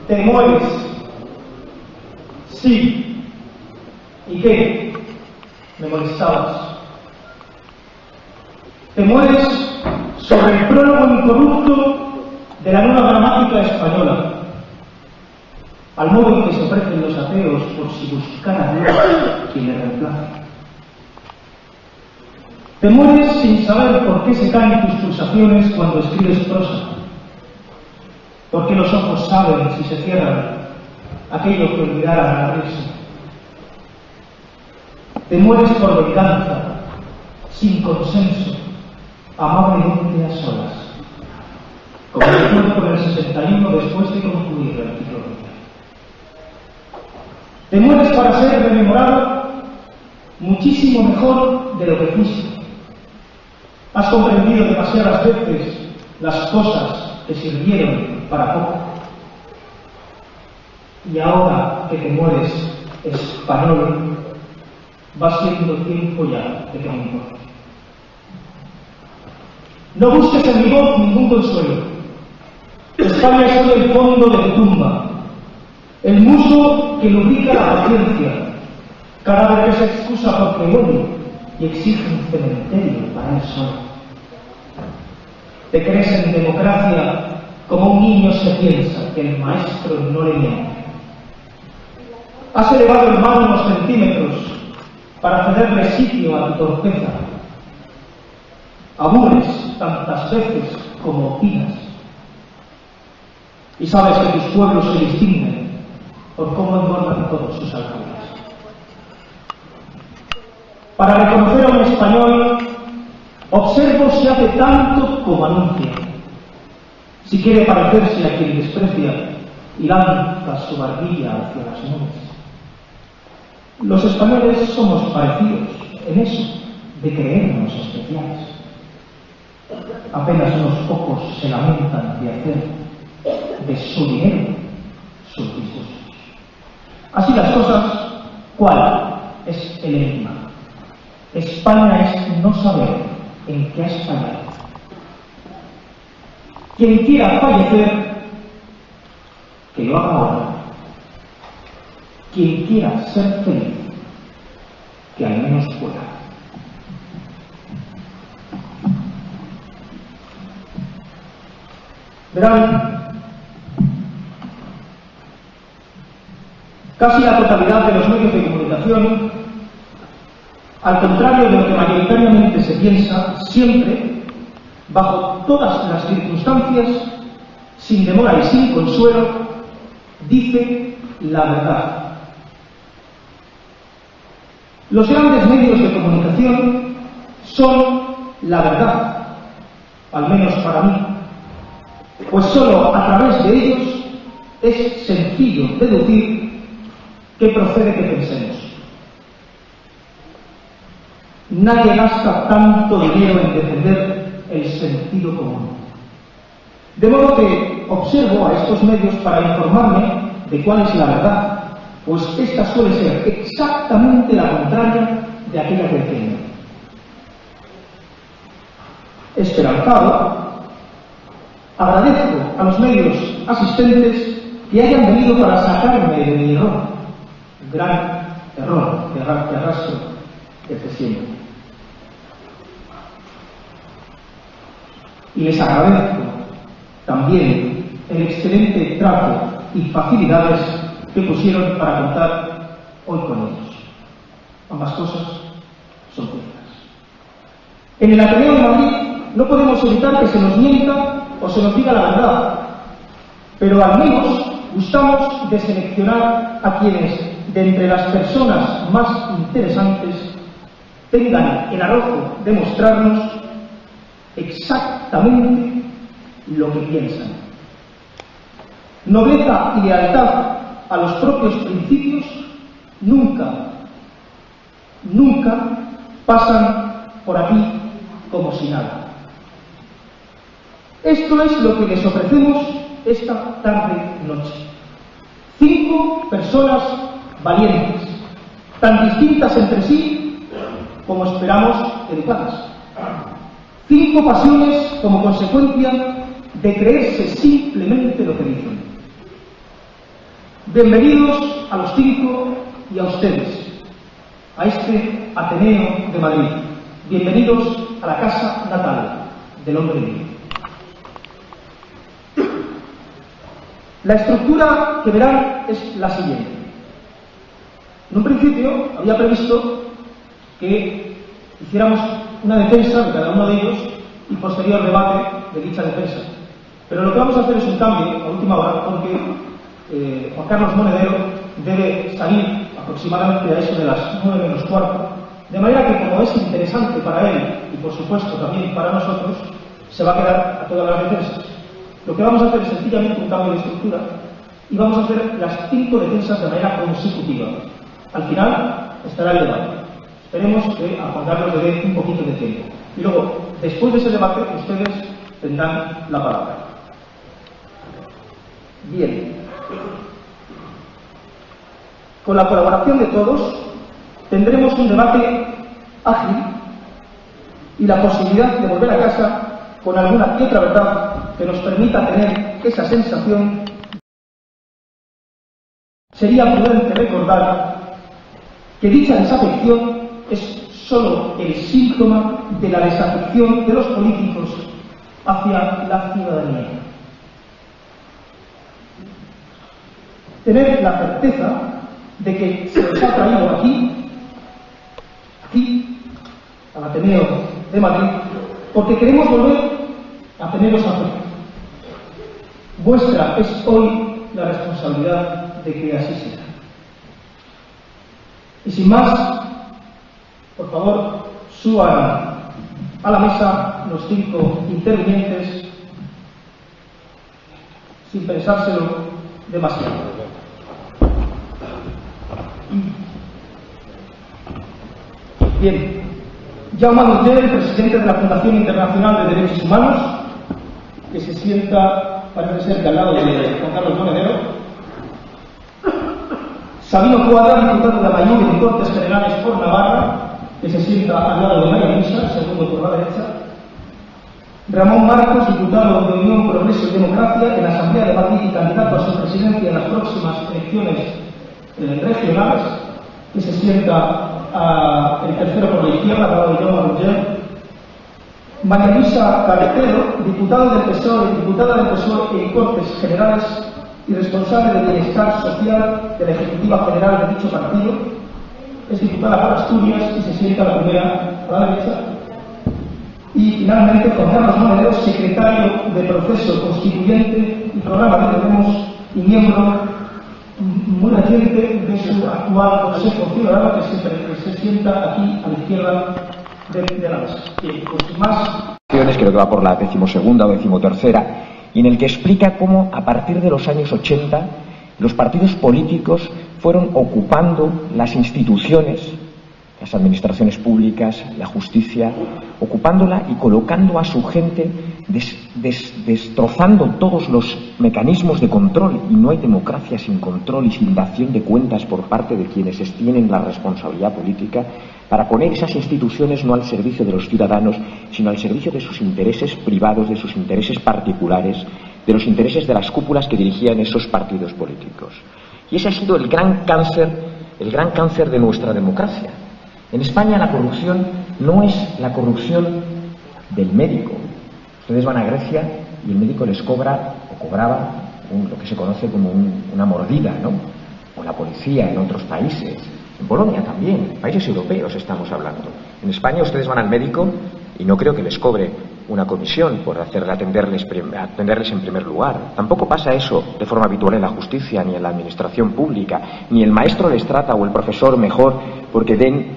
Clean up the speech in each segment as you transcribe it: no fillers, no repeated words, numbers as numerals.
¿Te mueres? Sí. ¿Y qué? Me molestabas. Te mueres sobre el prólogo incorrupto de la nueva gramática española, al modo en que se ofrecen los ateos por si buscara a Dios quien le reemplace. Te mueres sin saber por qué se caen tus pulsaciones cuando escribes prosa, por qué los ojos saben si se cierran aquello que olvidaran al abrirse. Te mueres por venganza, sin consenso, amablemente a solas, como el cuerpo en el 61 después de concluir el ciclo vital. Te mueres para ser rememorado muchísimo mejor de lo que fuiste. Has comprendido demasiadas veces las cosas que sirvieron para poco. Y ahora que te mueres español, va siendo tiempo ya de que me importe. No busques en mi voz ningún consuelo. España es solo el fondo de tu tumba, el muso que lubrica la paciencia, cada vez que se excusa porque huele y exige un cementerio para él solo. Te crees en democracia como un niño se piensa que el maestro no le miente. Has elevado el mano unos centímetros para cederle sitio a tu torpeza. Aburres tantas veces como opinas. Y sabes que tus pueblos se distinguen por cómo engordan todos sus alcaldes. Para reconocer a un español, observo si hace tanto como anuncia. Si quiere parecerse a quien desprecia y lanza su barbilla hacia las nubes. Los españoles somos parecidos en eso de creernos especiales. Apenas unos pocos se lamentan de hacer de su dinero sus disgustos. Así las cosas, ¿cuál es el enigma? España es no saber en qué has fallado. Quien quiera fallecer, que lo haga ahora. Quien quiera ser feliz, que al menos pueda. Verán, casi la totalidad de los medios de comunicación, al contrario de lo que mayoritariamente se piensa, siempre, bajo todas las circunstancias, sin demora y sin consuelo, dice la verdad. Los grandes medios de comunicación son la verdad, al menos para mí, pues solo a través de ellos es sencillo deducir qué procede que pensemos. Nadie gasta tanto dinero en defender el sentido común. De modo que observo a estos medios para informarme de cuál es la verdad, pues esta suele ser exactamente la contraria de aquella que entiendo. Esperanzado, agradezco a los medios asistentes que hayan venido para sacarme de mi error, gran error que arrastro desde siempre. Y les agradezco también el excelente trato y facilidades que pusieron para contar hoy con ellos. Ambas cosas son ciertas. En el Ateneo de Madrid no podemos evitar que se nos mienta o se nos diga la verdad, pero al menos gustamos de seleccionar a quienes, de entre las personas más interesantes, tengan el arrojo de mostrarnos exactamente lo que piensan. Nobleza y lealtad a los propios principios nunca pasan por aquí como si nada. Esto es lo que les ofrecemos esta tarde-noche. 5 personas valientes, tan distintas entre sí como esperamos educadas. 5 pasiones como consecuencia de creerse simplemente lo que dicen. Bienvenidos a los 5 y a ustedes, a este Ateneo de Madrid. Bienvenidos a la casa natal del hombre libre. La estructura que verán es la siguiente. En un principio había previsto que hiciéramos una defensa de cada uno de ellos y posterior debate de dicha defensa. Pero lo que vamos a hacer es un cambio a última hora, porque Juan Carlos Monedero debe salir aproximadamente a eso de las 9 menos cuarto, de manera que, como es interesante para él y por supuesto también para nosotros, se va a quedar a todas las defensas. Lo que vamos a hacer es sencillamente un cambio de estructura y vamos a hacer las 5 defensas de manera consecutiva. Al final estará el debate. Esperemos que a Juan Carlos le dé un poquito de tiempo. Y luego, después de ese debate, ustedes tendrán la palabra. Bien. Con la colaboración de todos, tendremos un debate ágil y la posibilidad de volver a casa con alguna y otra verdad que nos permita tener esa sensación. Sería prudente recordar que dicha desafección es solo el síntoma de la desafección de los políticos hacia la ciudadanía. Tener la certeza de que se les ha traído aquí, al Ateneo de Madrid, porque queremos volver a teneros a fe. Vuestra es hoy la responsabilidad de que así sea. Y sin más, por favor, suban a la mesa los 5 intervinientes sin pensárselo demasiado. Bien, Jaume Munté, presidente de la Fundación Internacional de Derechos Humanos, que se sienta, parece ser que al lado de Juan Carlos Monedero. Sabino Cuadra, diputado de Amaiur en Cortes Generales por Navarra, que se sienta al lado de María Luisa, segundo por la derecha. Ramón Marcos, diputado de Unión, Progreso y Democracia en la Asamblea de Madrid y candidato a su presidencia en las próximas elecciones regionales, que se sienta el tercero por la izquierda, al lado de Jaume Munté. María Luisa Carretero, diputada del PSOE en Cortes Generales y responsable de Bienestar Social de la Ejecutiva General de dicho partido, es diputada por Asturias y se sienta la primera a la derecha. Y finalmente Juan Carlos Monedero, secretario de Proceso Constituyente y Programa de Podemos y miembro muy reciente de su actual Consejo Ciudadano, que se sienta aquí a la izquierda de la mesa. Bien, pues más. Creo que va por la 12ª o 13ª, y en el que explica cómo a partir de los años 80 los partidos políticos fueron ocupando las instituciones, las administraciones públicas, la justicia, ocupándola y colocando a su gente, destrozando todos los mecanismos de control, y no hay democracia sin control y sin dación de cuentas por parte de quienes tienen la responsabilidad política, para poner esas instituciones no al servicio de los ciudadanos, sino al servicio de sus intereses privados, de sus intereses particulares, de los intereses de las cúpulas que dirigían esos partidos políticos. Y ese ha sido el gran cáncer de nuestra democracia. En España la corrupción no es la corrupción del médico. Ustedes van a Grecia y el médico les cobra o cobraba lo que se conoce como una mordida, ¿no? O la policía en otros países. En Polonia también, países europeos estamos hablando. En España ustedes van al médico y no creo que les cobre una comisión por atenderles en primer lugar. Tampoco pasa eso de forma habitual en la justicia ni en la administración pública. Ni el maestro les trata o el profesor mejor porque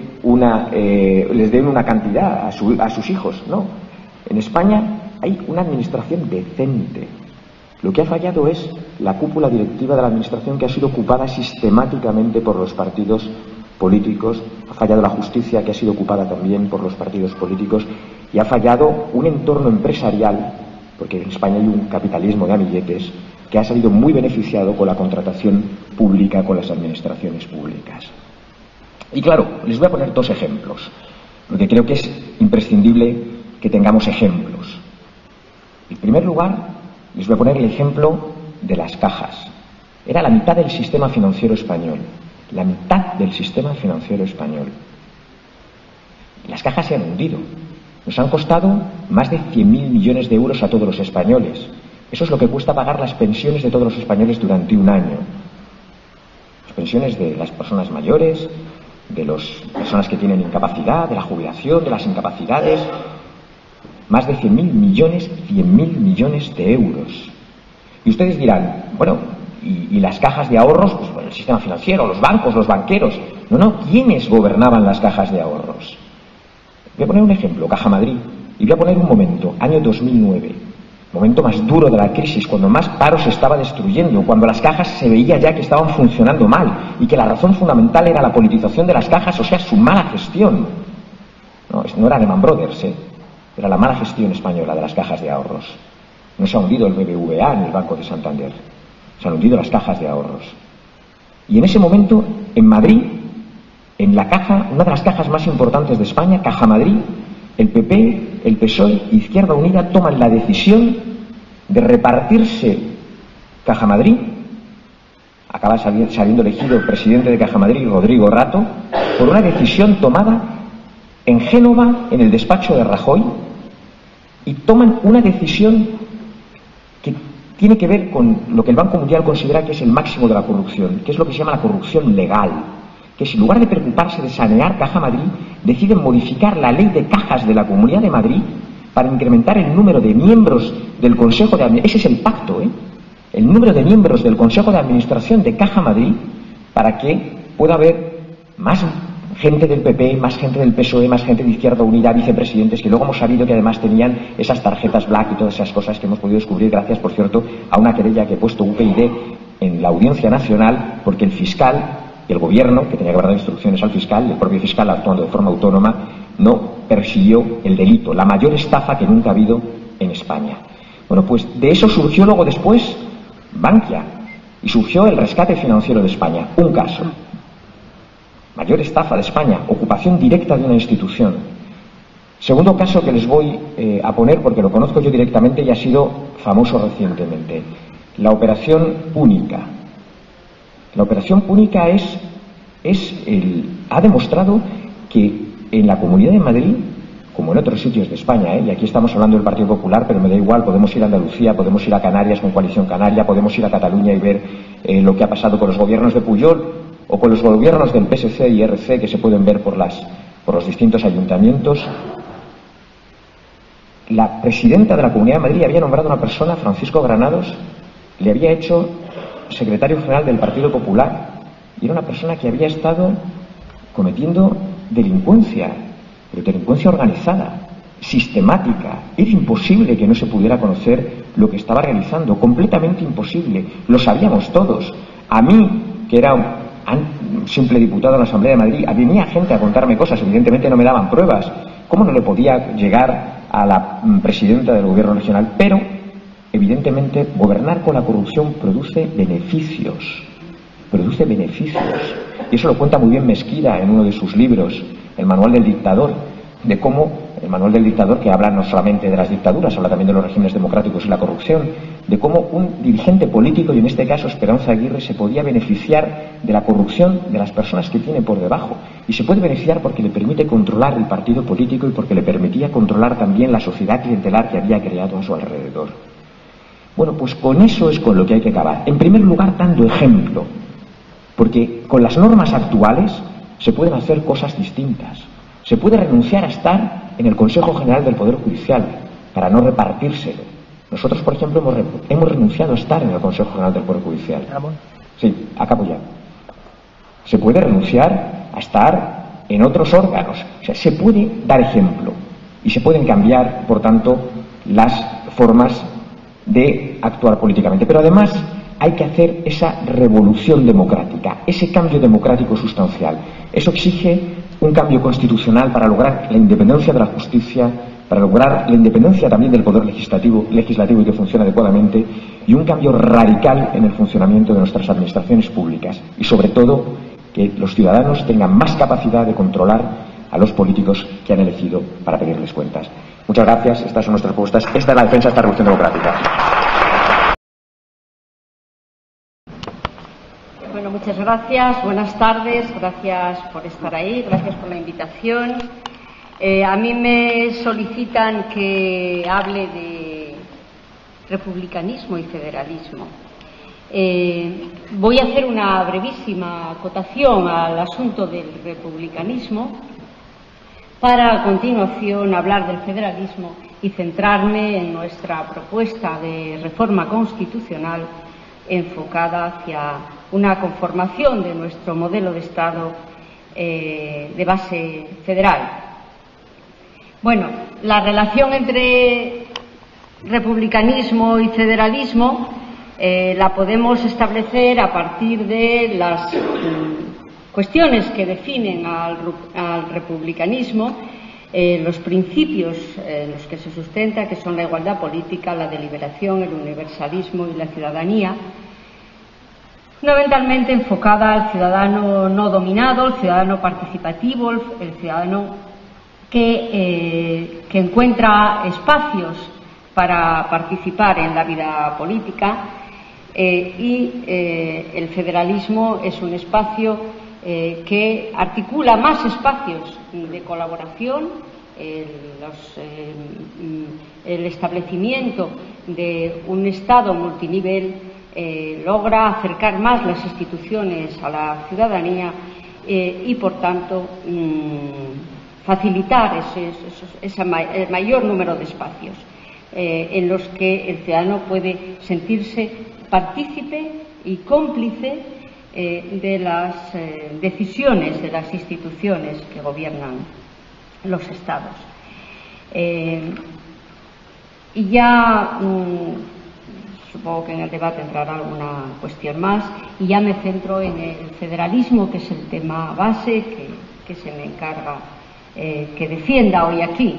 les den una cantidad a sus hijos. No. En España hay una administración decente. Lo que ha fallado es la cúpula directiva de la administración, que ha sido ocupada sistemáticamente por los partidos políticos. Ha fallado la justicia, que ha sido ocupada también por los partidos políticos. Y ha fallado un entorno empresarial, porque en España hay un capitalismo de amiguetes que ha salido muy beneficiado con la contratación pública con las administraciones públicas. Y claro, les voy a poner 2 ejemplos, porque creo que es imprescindible que tengamos ejemplos. En primer lugar, les voy a poner el ejemplo de las cajas. Era la mitad del sistema financiero español. La mitad del sistema financiero español. Las cajas se han hundido. Nos han costado más de 100.000 millones de euros a todos los españoles. Eso es lo que cuesta pagar las pensiones de todos los españoles durante un año. Las pensiones de las personas mayores, de las personas que tienen incapacidad, de la jubilación, de las incapacidades. Más de 100.000 millones de euros. Y ustedes dirán, bueno, ¿y las cajas de ahorros? Pues bueno, el sistema financiero, los bancos, los banqueros. No, ¿quiénes gobernaban las cajas de ahorros? Voy a poner un ejemplo, Caja Madrid, y voy a poner un momento, año 2009, momento más duro de la crisis, cuando más paro se estaba destruyendo, cuando las cajas se veía ya que estaban funcionando mal y que la razón fundamental era la politización de las cajas, o sea, su mala gestión. No era Lehman Brothers, era la mala gestión española de las cajas de ahorros. No se ha hundido el BBVA ni el Banco de Santander, se han hundido las cajas de ahorros. Y en ese momento, en Madrid, en la caja, una de las cajas más importantes de España, Caja Madrid, el PP, el PSOE e Izquierda Unida toman la decisión de repartirse Caja Madrid. Acaba saliendo elegido el presidente de Caja Madrid, Rodrigo Rato, por una decisión tomada en Génova, en el despacho de Rajoy, y toman una decisión que tiene que ver con lo que el Banco Mundial considera que es el máximo de la corrupción, que es lo que se llama la corrupción legal. Que si en lugar de preocuparse de sanear Caja Madrid, deciden modificar la ley de cajas de la Comunidad de Madrid para incrementar el número de miembros del Consejo de Administración. Ese es el pacto, el número de miembros del Consejo de Administración de Caja Madrid, para que pueda haber más gente del PP, más gente del PSOE, más gente de Izquierda Unida, vicepresidentes, que luego hemos sabido que además tenían esas tarjetas black y todas esas cosas que hemos podido descubrir gracias, por cierto, a una querella que ha puesto UPyD en la Audiencia Nacional, porque el fiscal y el gobierno, que tenía que haber dado instrucciones al fiscal, el propio fiscal actuando de forma autónoma, no persiguió el delito, la mayor estafa que nunca ha habido en España. Bueno, pues de eso surgió luego después Bankia y surgió el rescate financiero de España, un caso. Mayor estafa de España, ocupación directa de una institución. Segundo caso que les voy a poner, porque lo conozco yo directamente y ha sido famoso recientemente, la Operación Púnica. La Operación Púnica ha demostrado que en la Comunidad de Madrid, como en otros sitios de España, y aquí estamos hablando del Partido Popular, pero me da igual, podemos ir a Andalucía, podemos ir a Canarias con Coalición Canaria, podemos ir a Cataluña y ver lo que ha pasado con los gobiernos de Pujol o con los gobiernos del PSC y RC que se pueden ver por los distintos ayuntamientos. La presidenta de la Comunidad de Madrid había nombrado a una persona, Francisco Granados, le había hecho secretario general del Partido Popular, y era una persona que había estado cometiendo delincuencia, pero delincuencia organizada, sistemática. Era imposible que no se pudiera conocer lo que estaba realizando, completamente imposible. Lo sabíamos todos. A mí, que era un simple diputado en la Asamblea de Madrid, venía gente a contarme cosas, evidentemente no me daban pruebas. ¿Cómo no le podía llegar a la presidenta del Gobierno regional? Pero evidentemente, gobernar con la corrupción produce beneficios. Produce beneficios. Y eso lo cuenta muy bien Mesquida en uno de sus libros, El Manual del Dictador, de cómo el Manual del Dictador, que habla no solamente de las dictaduras, habla también de los regímenes democráticos y la corrupción, de cómo un dirigente político, y en este caso Esperanza Aguirre, se podía beneficiar de la corrupción de las personas que tiene por debajo. Y se puede beneficiar porque le permite controlar el partido político y porque le permitía controlar también la sociedad clientelar que había creado a su alrededor. Bueno, pues con eso es con lo que hay que acabar. En primer lugar, dando ejemplo, porque con las normas actuales se pueden hacer cosas distintas. Se puede renunciar a estar en el Consejo General del Poder Judicial para no repartírselo. Nosotros, por ejemplo, hemos renunciado a estar en el Consejo General del Poder Judicial. Sí, acabo ya. Se puede renunciar a estar en otros órganos. O sea, se puede dar ejemplo y se pueden cambiar, por tanto, las formas de actuar políticamente. Pero además hay que hacer esa revolución democrática, ese cambio democrático sustancial. Eso exige un cambio constitucional para lograr la independencia de la justicia, para lograr la independencia también del poder legislativo y que funcione adecuadamente, y un cambio radical en el funcionamiento de nuestras administraciones públicas. Y sobre todo, que los ciudadanos tengan más capacidad de controlar a los políticos que han elegido para pedirles cuentas. Muchas gracias. Estas son nuestras propuestas. Esta es la defensa de esta revolución democrática. muchas gracias. Buenas tardes. Gracias por estar ahí. Gracias por la invitación. A mí me solicitan que hable de republicanismo y federalismo. Voy a hacer una brevísima acotación al asunto del republicanismo para a continuación hablar del federalismo y centrarme en nuestra propuesta de reforma constitucional enfocada hacia una conformación de nuestro modelo de Estado de base federal. Bueno, la relación entre republicanismo y federalismo la podemos establecer a partir de las cuestiones que definen al republicanismo, los principios en los que se sustenta, que son la igualdad política, la deliberación, el universalismo y la ciudadanía, fundamentalmente enfocada al ciudadano no dominado, el ciudadano participativo, el ciudadano que encuentra espacios para participar en la vida política, y el federalismo es un espacio que articula más espacios de colaboración, el establecimiento de un Estado multinivel logra acercar más las instituciones a la ciudadanía y, por tanto, facilitar el mayor número de espacios en los que el ciudadano puede sentirse partícipe y cómplice de las decisiones de las instituciones que gobiernan los Estados. Y ya supongo que en el debate entrará alguna cuestión más, y ya me centro en el federalismo, que es el tema base que se me encarga que defienda hoy aquí.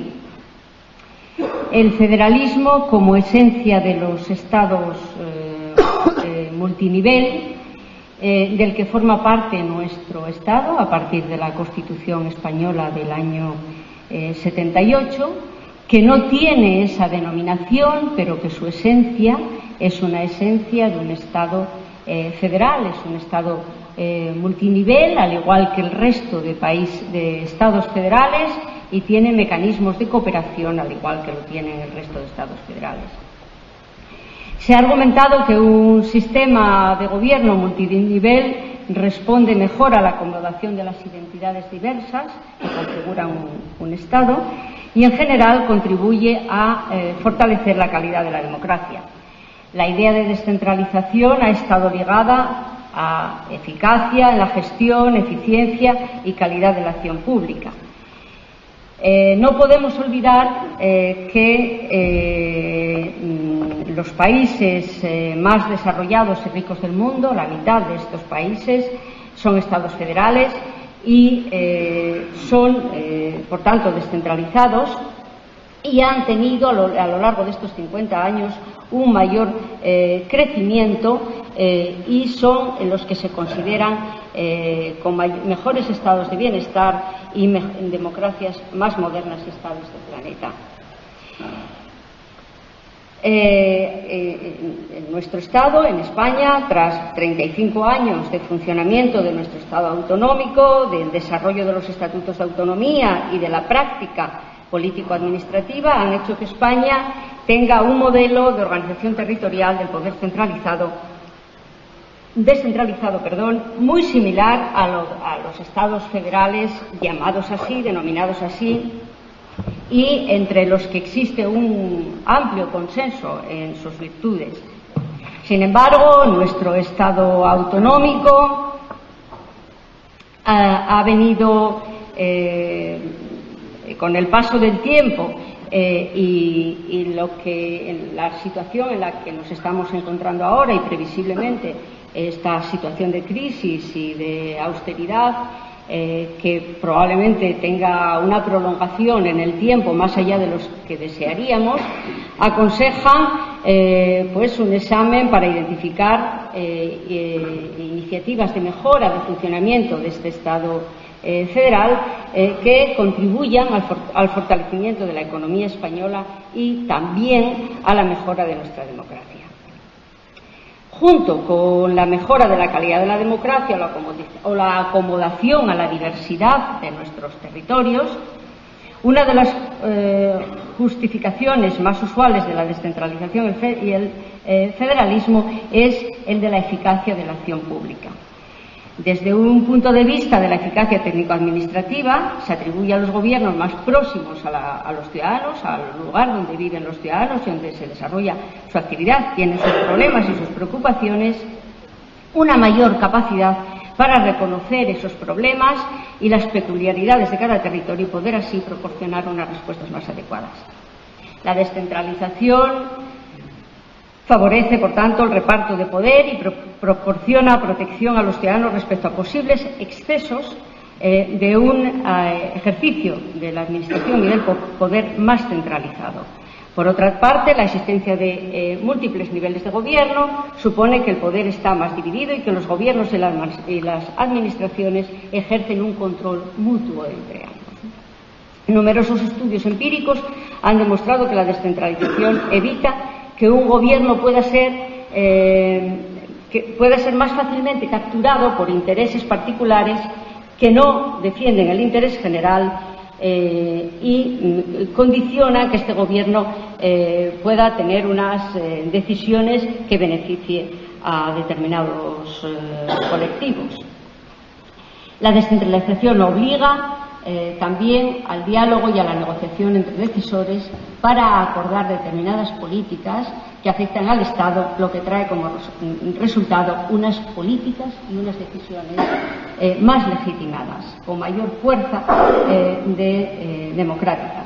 El federalismo, como esencia de los Estados multinivel, del que forma parte nuestro Estado a partir de la Constitución española del año 78, que no tiene esa denominación, pero que su esencia es una esencia de un Estado federal, es un Estado multinivel, al igual que el resto de Estados federales, y tiene mecanismos de cooperación, al igual que lo tienen el resto de Estados federales. Se ha argumentado que un sistema de gobierno multinivel responde mejor a la acomodación de las identidades diversas que configuran un Estado y, en general, contribuye a fortalecer la calidad de la democracia. La idea de descentralización ha estado ligada a eficacia en la gestión, eficiencia y calidad de la acción pública. No podemos olvidar que los países más desarrollados y ricos del mundo, la mitad de estos países, son estados federales y son, por tanto, descentralizados, y han tenido a lo largo de estos 50 años un mayor crecimiento y son los que se consideran con mejores estados de bienestar y democracias más modernas y estables del planeta. En nuestro Estado, en España, tras 35 años de funcionamiento de nuestro Estado autonómico, del desarrollo de los estatutos de autonomía y de la práctica político-administrativa, han hecho que España tenga un modelo de organización territorial del poder descentralizado, muy similar a los estados federales llamados así, denominados así, y entre los que existe un amplio consenso en sus virtudes. Sin embargo, nuestro Estado autonómico ha venido con el paso del tiempo y la situación en la que nos estamos encontrando ahora, y previsiblemente esta situación de crisis y de austeridad, que probablemente tenga una prolongación en el tiempo más allá de los que desearíamos, aconsejan pues un examen para identificar iniciativas de mejora del funcionamiento de este Estado federal que contribuyan al fortalecimiento de la economía española y también a la mejora de nuestra democracia. junto con la mejora de la calidad de la democracia o la acomodación a la diversidad de nuestros territorios, una de las justificaciones más usuales de la descentralización y el federalismo es el de la eficacia de la acción pública. Desde un punto de vista de la eficacia técnico-administrativa, se atribuye a los gobiernos más próximos a los ciudadanos, al lugar donde viven los ciudadanos y donde se desarrolla su actividad, tienen sus problemas y sus preocupaciones, una mayor capacidad para reconocer esos problemas y las peculiaridades de cada territorio y poder así proporcionar unas respuestas más adecuadas. La descentralización favorece, por tanto, el reparto de poder y proporciona protección a los ciudadanos respecto a posibles excesos de un ejercicio de la administración y del poder más centralizado. Por otra parte, la existencia de múltiples niveles de gobierno supone que el poder está más dividido y que los gobiernos y las administraciones ejercen un control mutuo entre ambos. Numerosos estudios empíricos han demostrado que la descentralización evita que un gobierno pueda ser más fácilmente capturado por intereses particulares que no defienden el interés general y condiciona que este gobierno pueda tener unas decisiones que beneficien a determinados colectivos. La descentralización obliga también al diálogo y a la negociación entre decisores para acordar determinadas políticas que afectan al Estado, lo que trae como resultado unas políticas y unas decisiones más legitimadas, con mayor fuerza democrática.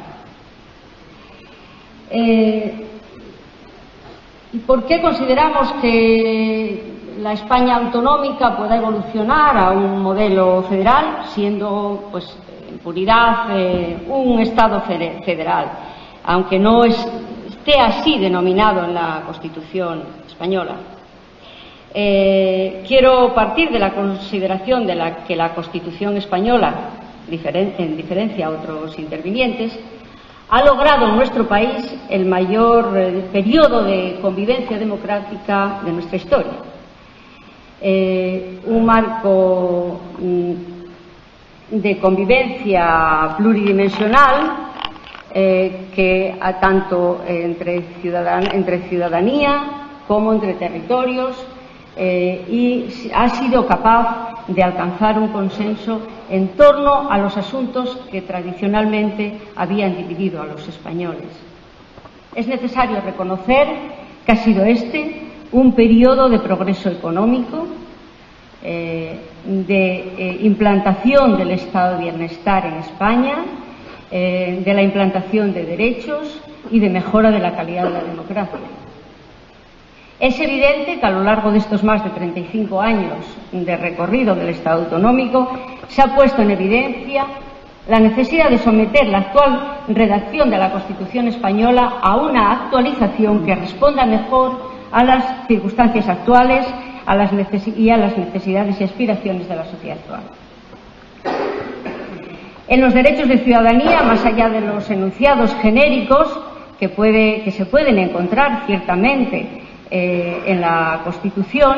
¿Por qué consideramos que la España autonómica pueda evolucionar a un modelo federal, siendo, pues, en puridad un Estado federal, aunque no esté así denominado en la Constitución española? Quiero partir de la consideración de que la Constitución española, en diferencia a otros intervinientes, ha logrado en nuestro país el mayor periodo de convivencia democrática de nuestra historia. Un marco de convivencia pluridimensional que tanto entre ciudadanía como entre territorios y ha sido capaz de alcanzar un consenso en torno a los asuntos que tradicionalmente habían dividido a los españoles. Es necesario reconocer que ha sido un periodo de progreso económico, de implantación del estado de bienestar en España, de la implantación de derechos y de mejora de la calidad de la democracia. Es evidente que a lo largo de estos más de 35 años de recorrido del Estado autonómico se ha puesto en evidencia la necesidad de someter la actual redacción de la Constitución española a una actualización que responda mejor a las circunstancias actuales y a las necesidades y aspiraciones de la sociedad actual. En los derechos de ciudadanía, más allá de los enunciados genéricos que se pueden encontrar ciertamente en la Constitución,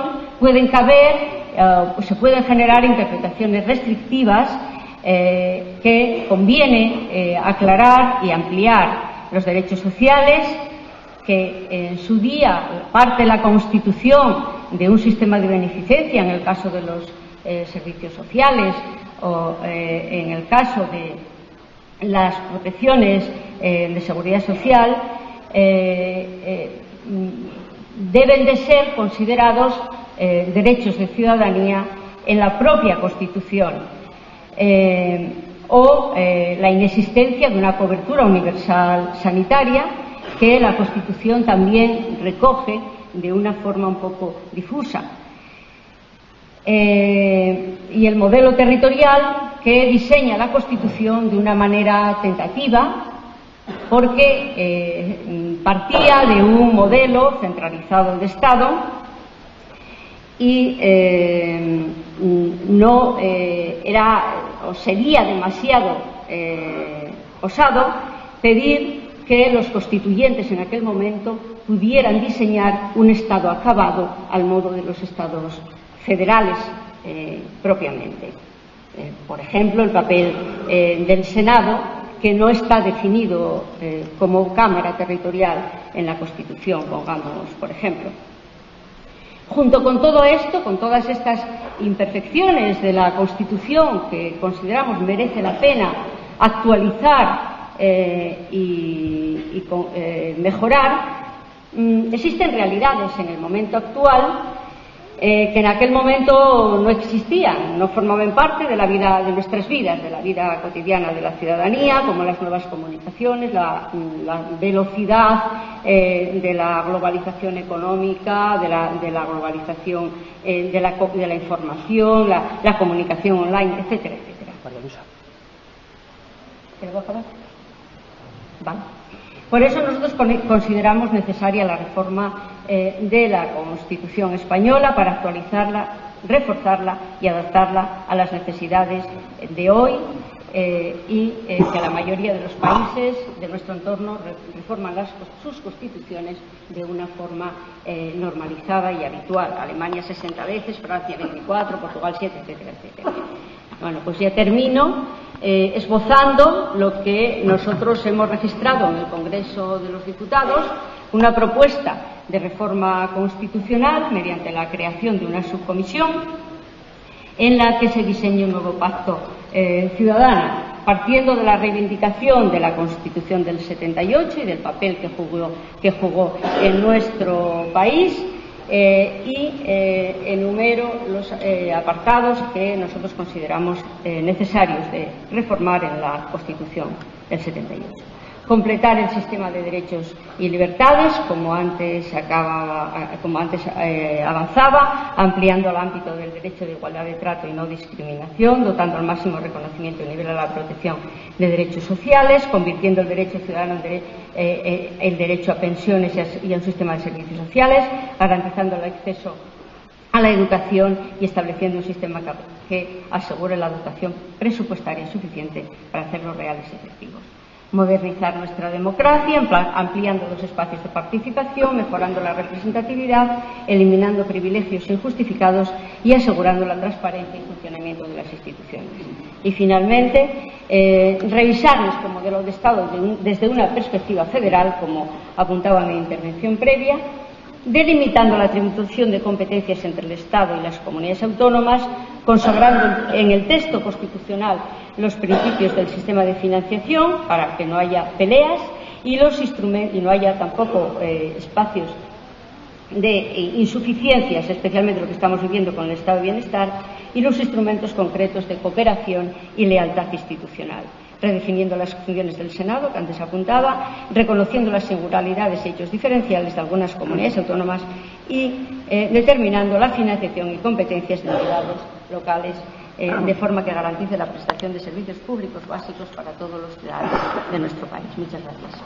se pueden generar interpretaciones restrictivas que conviene aclarar y ampliar. Los derechos sociales, que en su día parte la Constitución de un sistema de beneficencia en el caso de los servicios sociales o en el caso de las protecciones de seguridad social, deben de ser considerados derechos de ciudadanía en la propia Constitución, o la inexistencia de una cobertura universal sanitaria que la Constitución también recoge de una forma un poco difusa, y el modelo territorial que diseña la Constitución de una manera tentativa, porque partía de un modelo centralizado de Estado y no era o sería demasiado osado pedir que los constituyentes en aquel momento pudieran diseñar un Estado acabado al modo de los Estados federales propiamente. Por ejemplo, el papel del Senado, que no está definido como Cámara territorial en la Constitución, pongamos, por ejemplo. Junto con todo esto, con todas estas imperfecciones de la Constitución que consideramos merece la pena actualizar y mejorar, existen realidades en el momento actual que en aquel momento no existían, no formaban parte de la vida de nuestras vidas, de la vida cotidiana de la ciudadanía, como las nuevas comunicaciones, la velocidad de la globalización económica, de la globalización de la información, la comunicación online, etcétera, etcétera. María Luisa. ¿Te lo voy a acabar? Vale. Por eso nosotros consideramos necesaria la reforma de la Constitución española para actualizarla, reforzarla y adaptarla a las necesidades de hoy y que la mayoría de los países de nuestro entorno reforman sus constituciones de una forma normalizada y habitual. Alemania 60 veces, Francia 24, Portugal 7, etcétera, etcétera. Bueno, pues ya termino esbozando lo que nosotros hemos registrado en el Congreso de los Diputados, una propuesta de reforma constitucional mediante la creación de una subcomisión en la que se diseñe un nuevo pacto ciudadano, partiendo de la reivindicación de la Constitución del 78 y del papel que jugó en nuestro país. Enumero los apartados que nosotros consideramos necesarios de reformar en la Constitución del 78. Completar el sistema de derechos y libertades, como antes avanzaba, ampliando el ámbito del derecho de igualdad de trato y no discriminación, dotando al máximo reconocimiento y nivel a la protección de derechos sociales, convirtiendo el derecho ciudadano en el derecho a pensiones y a un sistema de servicios sociales, garantizando el acceso a la educación y estableciendo un sistema que asegure la dotación presupuestaria suficiente para hacerlos reales y efectivos. Modernizar nuestra democracia, ampliando los espacios de participación, mejorando la representatividad, eliminando privilegios injustificados y asegurando la transparencia y funcionamiento de las instituciones. Y finalmente, revisar nuestro modelo de Estado desde una perspectiva federal, como apuntaba en mi intervención previa, delimitando la atribución de competencias entre el Estado y las comunidades autónomas, consagrando en el texto constitucional los principios del sistema de financiación para que no haya peleas y no haya tampoco espacios de insuficiencias, especialmente lo que estamos viviendo con el estado de bienestar, y los instrumentos concretos de cooperación y lealtad institucional. Redefiniendo las funciones del Senado, que antes apuntaba, reconociendo las singularidades y hechos diferenciales de algunas comunidades autónomas y determinando la financiación y competencias de entidades locales de forma que garantice la prestación de servicios públicos básicos para todos los ciudadanos de nuestro país. Muchas gracias.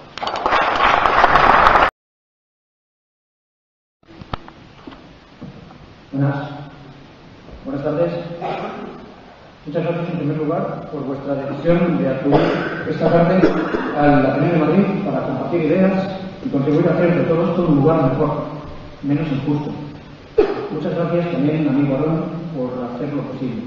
Buenas tardes. Muchas gracias en primer lugar por vuestra decisión de acudir esta tarde al Ateneo de Madrid para compartir ideas y contribuir a hacer de todo esto un lugar mejor, menos injusto. Muchas gracias también, amigo Arón, por hacerlo posible.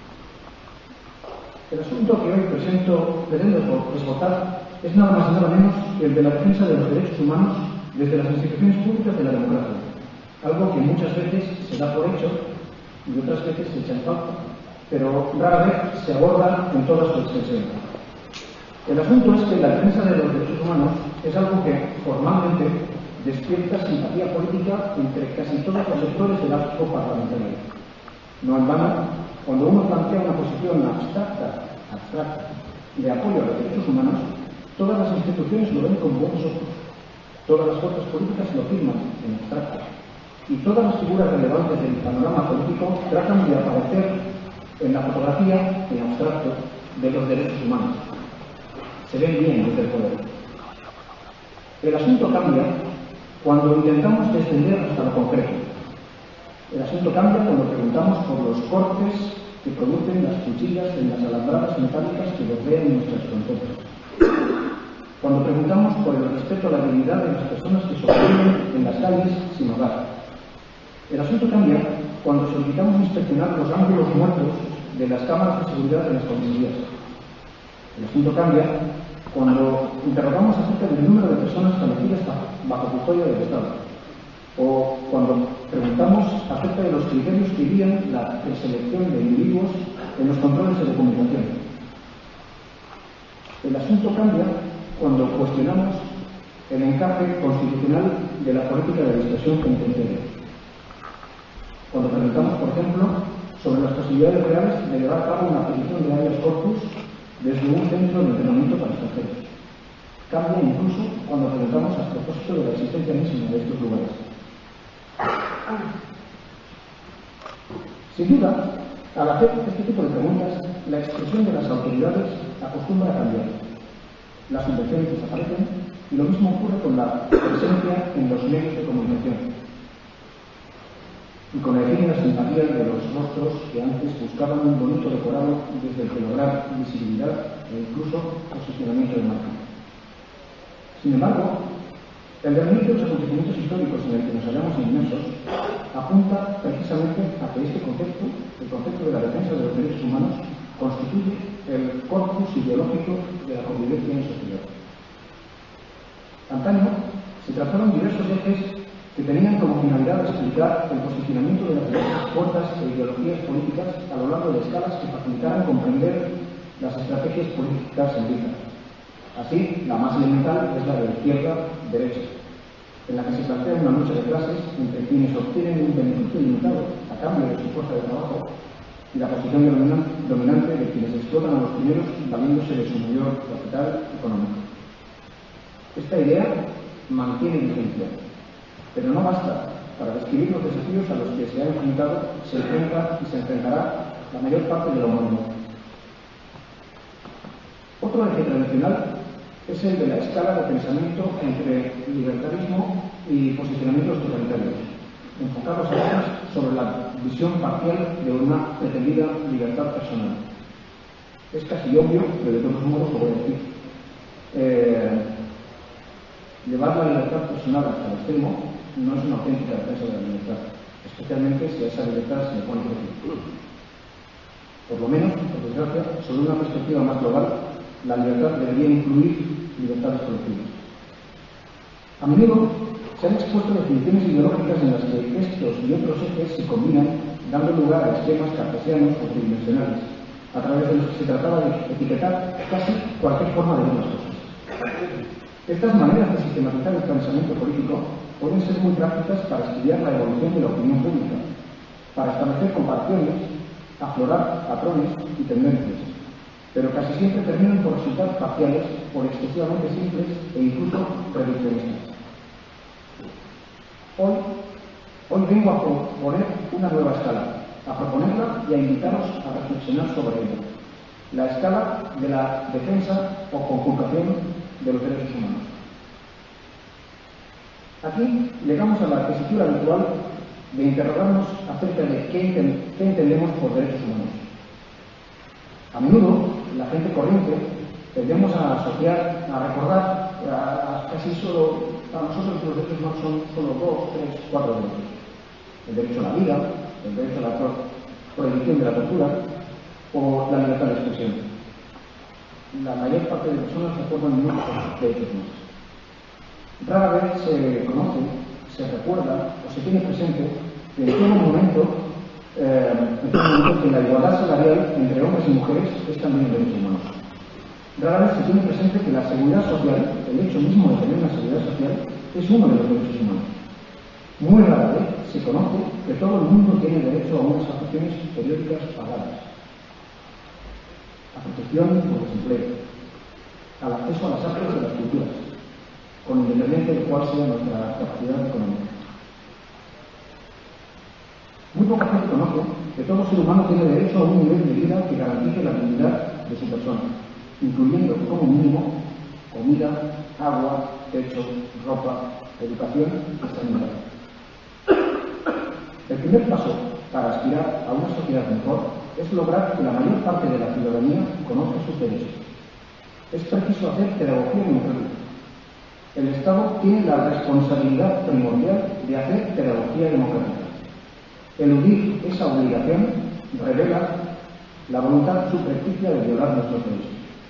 El asunto que hoy pretendo esbotar es nada más y nada menos que el de la defensa de los derechos humanos desde las instituciones públicas de la democracia, algo que muchas veces se da por hecho y otras veces se echa en falta, pero rara vez se aborda en toda su extensión. El asunto es que la defensa de los derechos humanos es algo que formalmente despierta simpatía política entre casi todos los sectores del arco parlamentario. No en vano, cuando uno plantea una posición abstracta de apoyo a los derechos humanos, todas las instituciones lo ven con buenos ojos, todas las fuerzas políticas lo firman en abstracto, y todas las figuras relevantes del panorama político tratan de aparecer en la fotografía en abstracto de los derechos humanos. Se ven bien desde el poder. El asunto cambia cuando intentamos descender hasta lo concreto. El asunto cambia cuando preguntamos por los cortes que producen las cuchillas en las alambradas metálicas que bloquean nuestras fronteras. cuando preguntamos por el respeto a la dignidad de las personas que sobreviven en las calles sin hogar. El asunto cambia cuando solicitamos inspeccionar los ángulos muertos de las cámaras de seguridad de las comisarías. El asunto cambia cuando interrogamos acerca del número de personas fallecidas bajo custodia del Estado, o cuando preguntamos acerca de los criterios que guían la preselección de individuos en los controles de documentación. El asunto cambia cuando cuestionamos el encaje constitucional de la política de dispersión penitenciaria. Cuando preguntamos, por ejemplo, sobre las posibilidades reales de llevar a cabo una petición de habeas corpus desde un centro de entrenamiento para extranjeros. Cambia incluso cuando preguntamos a propósito de la existencia misma de estos lugares. Sin duda, al hacer este tipo de preguntas, la expresión de las autoridades acostumbra a cambiar. Las subvenciones desaparecen y lo mismo ocurre con la presencia en los medios de comunicación y con la efímera simpatía de los rostros que antes buscaban un bonito decorado desde el que lograr visibilidad e incluso posicionamiento de marca. Sin embargo, el devenir de los acontecimientos históricos en el que nos hallamos inmersos apunta precisamente a que este concepto, el concepto de la defensa de los derechos humanos, constituye el corpus ideológico de la convivencia en sociedad. Antaño se trataron diversos ejes que tenían como finalidad explicar el posicionamiento de las diversas fuerzas e ideologías políticas a lo largo de escalas que facilitaran comprender las estrategias políticas en vista. Así, la más elemental es la de izquierda-derecha, en la que se plantea una lucha de clases entre quienes obtienen un beneficio limitado a cambio de su fuerza de trabajo y la posición dominante de quienes explotan a los primeros valiéndose de su mayor capital económico. Esta idea mantiene vigencia, pero no basta para describir los desafíos a los que se ha enfrentado, se enfrenta y se enfrentará la mayor parte de la humanidad. Otro eje tradicional es el de la escala de pensamiento entre libertarismo y posicionamientos totalitarios, enfocados además sobre la visión parcial de una pretendida libertad personal. Es casi obvio, pero de todos modos lo voy a decir. Llevar la libertad personal hasta el extremo no es una auténtica defensa de la libertad, especialmente si a esa libertad se le pone precio. Por lo menos, por desgracia, sobre una perspectiva más global, la libertad debería incluir libertades colectivas. A menudo se han expuesto definiciones ideológicas en las que estos y otros ejes se combinan, dando lugar a esquemas cartesianos o tridimensionales, a través de los que se trataba de etiquetar casi cualquier forma de ver las cosas. Estas maneras de sistematizar el pensamiento político pueden ser muy prácticas para estudiar la evolución de la opinión pública, para establecer comparaciones, aflorar patrones y tendencias, pero casi siempre terminan por resultar parciales, por excesivamente simples e incluso reduccionistas. Hoy vengo a proponer una nueva escala, a proponerla y a invitaros a reflexionar sobre ella. La escala de la defensa o conculcación de los derechos humanos. Aquí llegamos a la tesitura habitual de interrogarnos acerca de qué entendemos por derechos humanos. A menudo, la gente corriente tendemos a asociar, a recordar, casi solo, para nosotros los derechos humanos son solo 2, 3, 4 derechos. El derecho a la vida, el derecho a la prohibición de la tortura o la libertad de expresión. La mayor parte de personas recuerdan muchos derechos más. Rara vez se conoce, se recuerda o se tiene presente que en todo momento que la igualdad salarial entre hombres y mujeres es también un derecho humano. Rara vez se tiene presente que la seguridad social, el hecho mismo de tener una seguridad social, es uno de los derechos humanos. Muy rara vez se conoce que todo el mundo tiene derecho a unas vacaciones periódicas pagadas, a protección por desempleo, al acceso a las artes de las culturas, con independencia de cuál sea nuestra capacidad económica. Muy poca gente conoce que todo ser humano tiene derecho a un nivel de vida que garantice la dignidad de su persona, incluyendo como mínimo comida, agua, techo, ropa, educación y sanidad. El primer paso para aspirar a una sociedad mejor es lograr que la mayor parte de la ciudadanía conozca sus derechos. Es preciso hacer pedagogía democrática. El Estado tiene la responsabilidad primordial de hacer pedagogía democrática. Eludir esa obligación revela la voluntad subrepticia de violar nuestros derechos.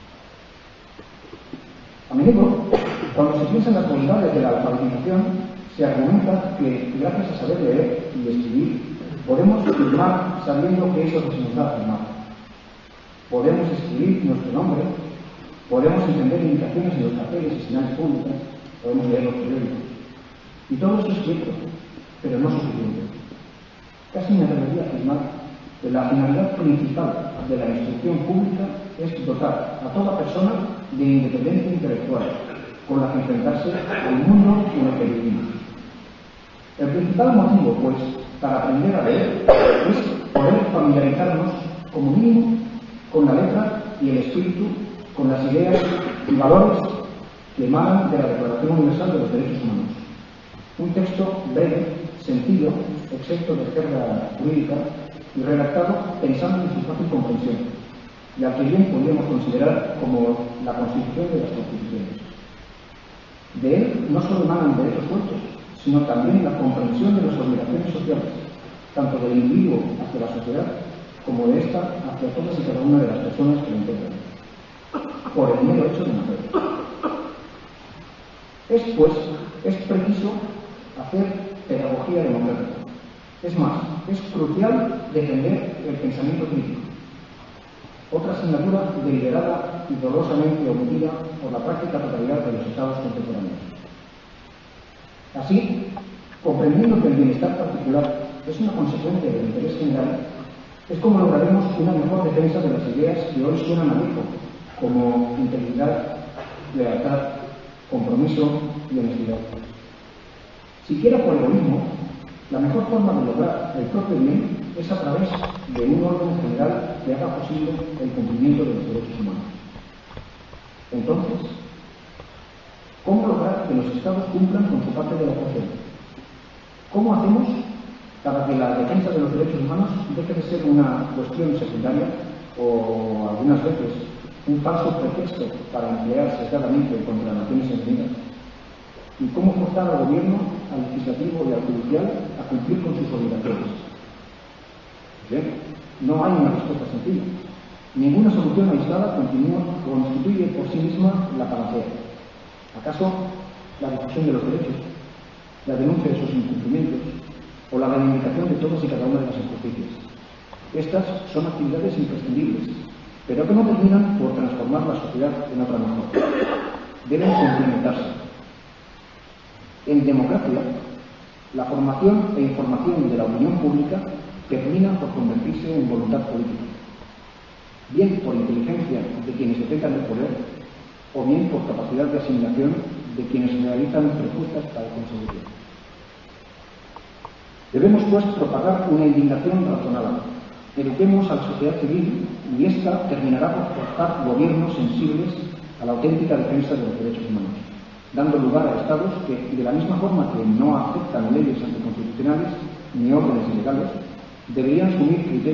A menudo, cuando se piensa en las bondades de la alfabetización, se argumenta que gracias a saber leer y escribir podemos firmar sabiendo que eso se nos da a firmar. Podemos escribir nuestro nombre, podemos entender indicaciones en los papeles y señales públicas, podemos leer los periódicos. Y todo eso es cierto, pero no suficiente. Casi me atrevería a afirmar que la finalidad principal de la instrucción pública es dotar a toda persona de independencia intelectual con la que enfrentarse al mundo en el que vivimos. El principal motivo, pues, para aprender a leer es poder familiarizarnos como mínimo con la letra y el espíritu, con las ideas y valores que emanan de la Declaración Universal de los Derechos Humanos. Un texto breve, sencillo, exento de jerga jurídica y redactado pensando en su fácil comprensión, y al que bien podríamos considerar como la Constitución de las Constituciones. De él no solo emanan derechos sueltos, sino también la comprensión de las obligaciones sociales, tanto del individuo hacia la sociedad, como de ésta hacia todas y cada una de las personas que lo integran, por el mero hecho de nacer. Es preciso hacer pedagogía democrática. Es más, es crucial defender el pensamiento crítico. Otra asignatura deliberada y dolorosamente omitida por la práctica totalidad de los estados contemporáneos. Así, comprendiendo que el bienestar particular es una consecuencia del interés general, es como lograremos una mejor defensa de las ideas que hoy suenan a viejo, como integridad, lealtad, compromiso y honestidad. Siquiera por egoísmo, la mejor forma de lograr el propio bien es a través de un orden general que haga posible el cumplimiento de los derechos humanos. Entonces, ¿cómo lograr que los Estados cumplan con su parte de la función? ¿Cómo hacemos para que la defensa de los derechos humanos deje de ser una cuestión secundaria o algunas veces un falso pretexto para emplear sesgadamente contra naciones enemigas? ¿Y cómo forzar al gobierno, al legislativo y al judicial a cumplir con sus obligaciones? Bien, no hay una respuesta sencilla. Ninguna solución aislada constituye por sí misma la panacea. ¿Acaso la difusión de los derechos, la denuncia de sus incumplimientos o la reivindicación de todas y cada una de las injusticias? Estas son actividades imprescindibles, pero que no terminan por transformar la sociedad en otra mejor. Deben complementarse. En democracia, la formación e información de la opinión pública terminan por convertirse en voluntad política, bien por inteligencia de quienes detentan el poder, o bien por capacidad de asimilación de quienes realizan propuestas para conseguirlo. Debemos, pues, propagar una indignación razonada. Eduquemos a la sociedad civil y ésta terminará por forzar gobiernos sensibles a la auténtica defensa de los derechos humanos, dando lugar a estados que, de la misma forma que no aceptan leyes anticonstitucionales ni órdenes ilegales, deberían ser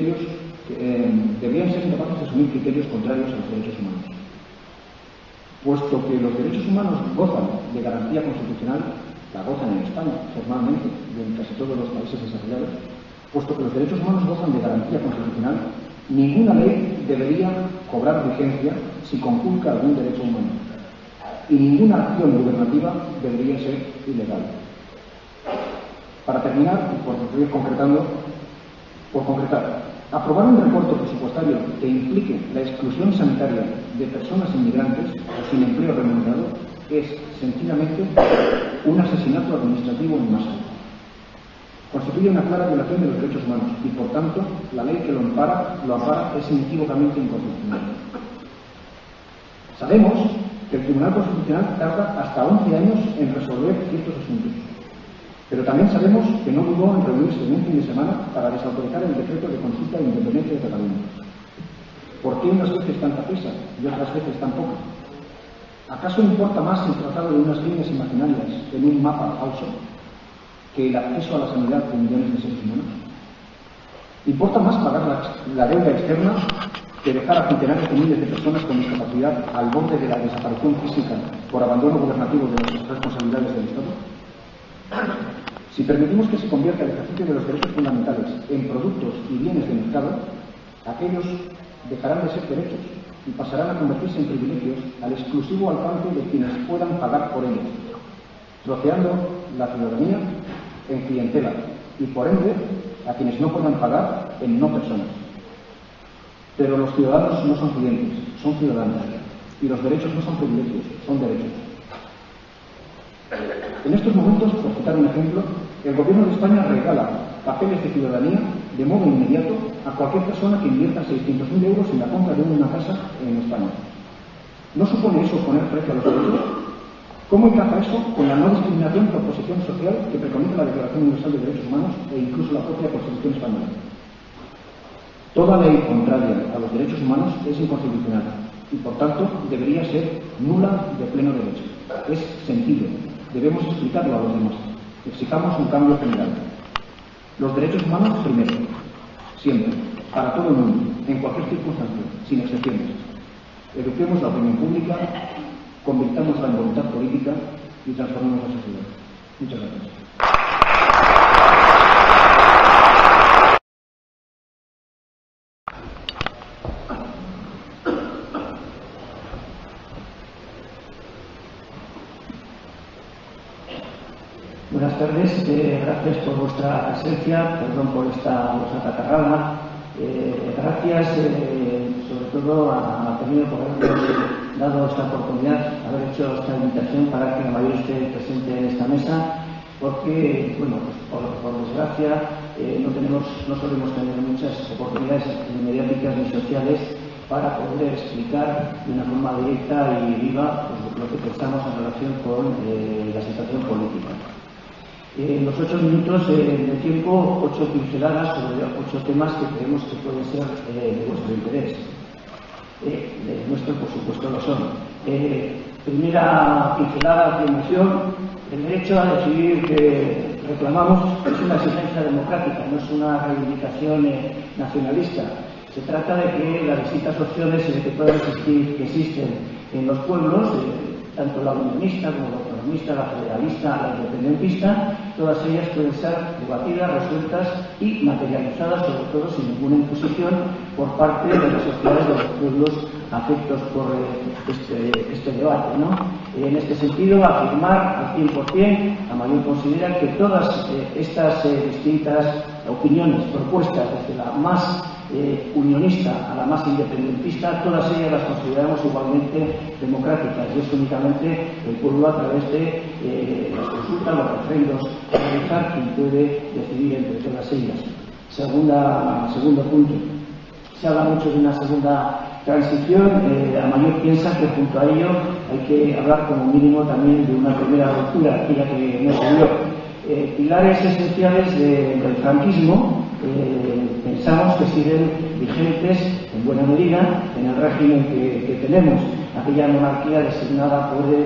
incapaces de asumir criterios contrarios a los derechos humanos. Puesto que los derechos humanos gozan de garantía constitucional, la gozan en España formalmente y en casi todos los países desarrollados, puesto que los derechos humanos gozan de garantía constitucional, ninguna ley debería cobrar vigencia si conculca algún derecho humano. Y ninguna acción gubernativa debería ser ilegal. Para terminar, y por ir concretar, aprobar un recorte presupuestario que implique la exclusión sanitaria de personas inmigrantes o sin empleo remunerado es, sencillamente, un asesinato administrativo en masa. Constituye una clara violación de los derechos humanos y, por tanto, la ley que lo ampara es inequívocamente inconstitucional. Sabemos que el Tribunal Constitucional tarda hasta 11 años en resolver ciertos asuntos, pero también sabemos que no dudó en reunirse en un fin de semana para desautorizar el decreto de consulta de independencia de Cataluña. ¿Por qué unas veces tanta prisa y otras veces tan poca? ¿Acaso importa más el trazado de unas líneas imaginarias en un mapa falso que el acceso a la sanidad de millones de seres humanos? ¿Importa más pagar la deuda externa que dejar a centenares de miles de personas con discapacidad al borde de la desaparición física por abandono gubernativo de las responsabilidades del Estado? Si permitimos que se convierta el ejercicio de los derechos fundamentales en productos y bienes de mercado, aquellos dejarán de ser derechos y pasarán a convertirse en privilegios al exclusivo alcance de quienes puedan pagar por ellos, troceando la ciudadanía en clientela y, por ende, a quienes no puedan pagar en no personas. Pero los ciudadanos no son clientes, son ciudadanos, y los derechos no son privilegios, son derechos. En estos momentos, por citar un ejemplo, el Gobierno de España regala papeles de ciudadanía de modo inmediato a cualquier persona que invierta 600.000 euros en la compra de una casa en España. ¿No supone eso poner precio a los derechos? ¿Cómo encaja eso con la no discriminación por posición social que preconiza la Declaración Universal de Derechos Humanos e incluso la propia Constitución española? Toda ley contraria a los derechos humanos es inconstitucional y, por tanto, debería ser nula de pleno derecho. Es sencillo. Debemos explicarlo a los demás. Exijamos un cambio general. Los derechos humanos primero, siempre, para todo el mundo, en cualquier circunstancia, sin excepciones. Eduquemos la opinión pública, convirtámosla en voluntad política y transformemos la sociedad. Muchas gracias. Buenas tardes, gracias por vuestra presencia, perdón por esta voz atacarrada. Gracias sobre todo a Antonio por habernos dado esta oportunidad, haber hecho esta invitación para que la mayoría esté presente en esta mesa, porque, bueno, pues por desgracia no solemos tener muchas oportunidades ni mediáticas ni sociales para poder explicar de una forma directa y viva pues, lo que pensamos en relación con la situación política. En los 8 minutos de tiempo, 8 pinceladas sobre 8 temas que creemos que pueden ser de vuestro interés. De nuestro, por supuesto, lo son. Primera pincelada, afirmación: el derecho a decidir que reclamamos es una exigencia democrática, no es una reivindicación nacionalista. Se trata de que las distintas opciones que puedan existir, que existen en los pueblos, tanto la unionista como la autonomista, la federalista, la independentista, todas ellas pueden ser debatidas, resueltas y materializadas, sobre todo sin ninguna imposición por parte de las sociedades de los pueblos afectos por este debate, ¿no? En este sentido, afirmar al 100%, la mayoría considera que todas estas distintas opiniones propuestas, desde la más unionista a la más independentista, todas ellas las consideramos igualmente democráticas, y es únicamente el pueblo, a través de las consultas, los referendos, realizar quien puede decidir entre todas ellas. Segundo punto, se habla mucho de una segunda transición. La mayor piensa que junto a ello hay que hablar como mínimo también de una primera ruptura, aquella que no se dio. Pilares esenciales del franquismo pensamos que siguen vigentes en buena medida en el régimen que tenemos. Aquella monarquía designada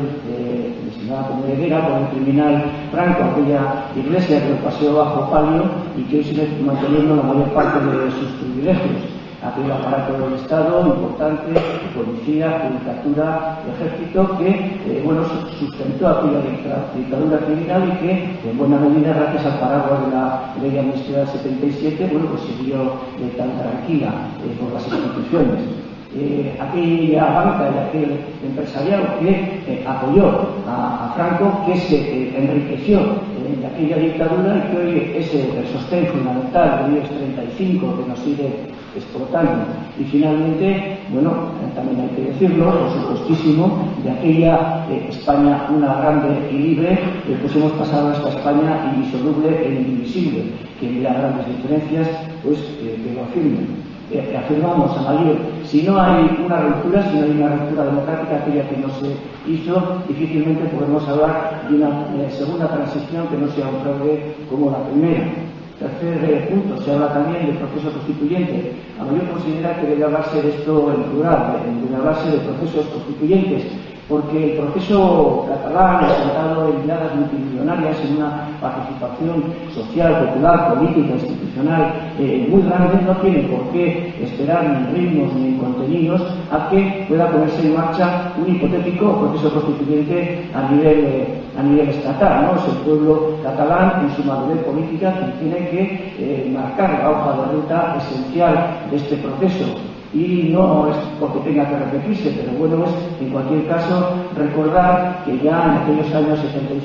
como heredera por el criminal Franco, aquella iglesia que lo paseó bajo palio y que hoy sigue manteniendo la mayor parte de sus privilegios. Aquel aparato del Estado importante, policía, judicatura, ejército, que sustentó aquella dictadura criminal y que, en buena medida, gracias al paraguas de la ley de amnistía del 77, siguió tan tranquila por las instituciones. Aquella banca y aquel empresariado que apoyó a Franco, que se enriqueció de aquella dictadura y que hoy es el sostén fundamental del IBEX 35 que nos sigue explotando. Y finalmente, también hay que decirlo, por supuestísimo, de aquella España una grande y libre, pues hemos pasado a esta España indisoluble e indivisible, que mira grandes diferencias, que lo afirmen. Afirmamos a mayor, si no hay una ruptura democrática, aquella que no se hizo, difícilmente podemos hablar de una segunda transición que no sea un fraude como la primera. Tercer punto, se habla también del proceso constituyente. A mayor considera que debe hablarse de esto en plural, debe hablarse de procesos constituyentes, porque el proceso catalán ha sentado en miradas multimillonarias en una participación social, popular, política, institucional muy grande, no tiene por qué esperar ni en ritmos ni en contenidos a que pueda ponerse en marcha un hipotético proceso constituyente a nivel estatal, ¿no? Es el pueblo catalán en su madurez política quien tiene que marcar la hoja de ruta esencial de este proceso. Y no es porque tenga que repetirse, pero bueno es, en cualquier caso, recordar que ya en aquellos años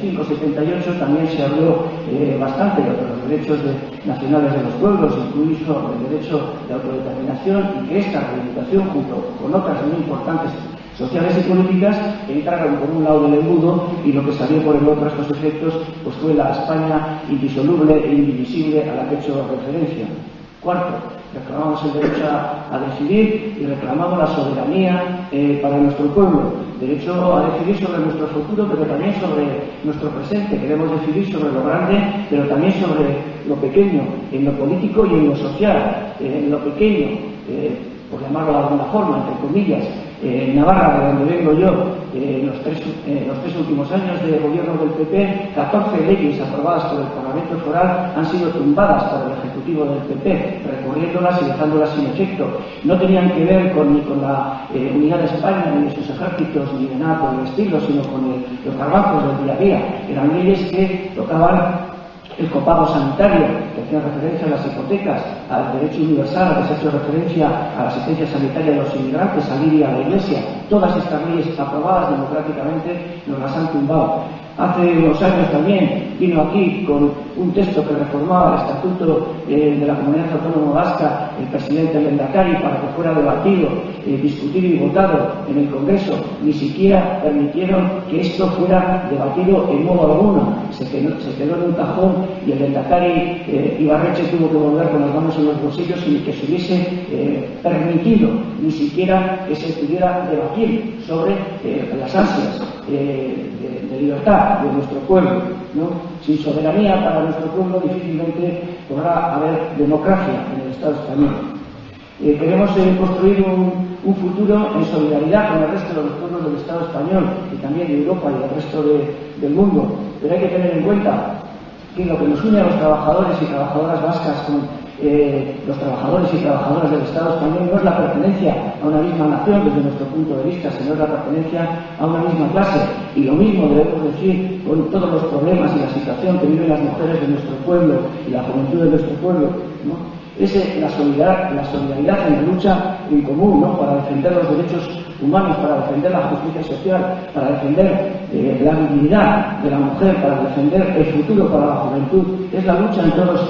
75-78 también se habló bastante de los derechos nacionales de los pueblos, incluso el derecho de autodeterminación, y que esta reivindicación, junto con otras muy importantes sociales y políticas, entraron por un lado del embudo y lo que salió por el otro a estos efectos pues fue la España indisoluble e indivisible a la que he hecho referencia. Cuarto, reclamamos el derecho a decidir y reclamamos la soberanía para nuestro pueblo, derecho a decidir sobre nuestro futuro, pero también sobre nuestro presente. Queremos decidir sobre lo grande, pero también sobre lo pequeño, en lo político y en lo social. En lo pequeño, por llamarlo de alguna forma, entre comillas, en Navarra, de donde vengo yo, en los tres últimos años de gobierno del PP, 14 leyes aprobadas por el Parlamento Foral han sido tumbadas por el Ejecutivo del PP, recurriéndolas y dejándolas sin efecto. No tenían que ver ni con la unidad de España, ni de sus ejércitos, ni de nada por el estilo, sino con los trabajos del día a día. Eran leyes que tocaban el copago sanitario, que hacía referencia a las hipotecas, al derecho universal, que se ha hecho referencia a la asistencia sanitaria de los inmigrantes, al ir y a la Iglesia. Todas estas leyes aprobadas democráticamente nos las han tumbado. Hace unos años también vino aquí con un texto que reformaba el Estatuto de la Comunidad Autónoma Vasca el presidente Lehendakari para que fuera debatido, discutido y votado en el Congreso. Ni siquiera permitieron que esto fuera debatido en modo alguno. Se quedó en un cajón y el Lehendakari Ibarretxe tuvo que volver con las manos en los bolsillos sin que se hubiese permitido ni siquiera que se pudiera debatir sobre las ansias de libertad de nuestro pueblo, ¿no? Sin soberanía para nuestro pueblo difícilmente podrá haber democracia en el Estado español. Queremos construir un futuro en solidaridad con el resto de los pueblos del Estado español y también de Europa y del resto del mundo, pero hay que tener en cuenta que lo que nos une a los trabajadores y trabajadoras vascas con los trabajadores y trabajadoras del Estado español no es la pertenencia a una misma nación desde nuestro punto de vista, sino es la pertenencia a una misma clase. Y lo mismo debemos decir con todos los problemas y la situación que viven las mujeres de nuestro pueblo y la juventud de nuestro pueblo, ¿no? Es la solidaridad en la lucha en común, ¿no? Para defender los derechos humanos, para defender la justicia social, para defender la dignidad de la mujer, para defender el futuro para la juventud. Es la lucha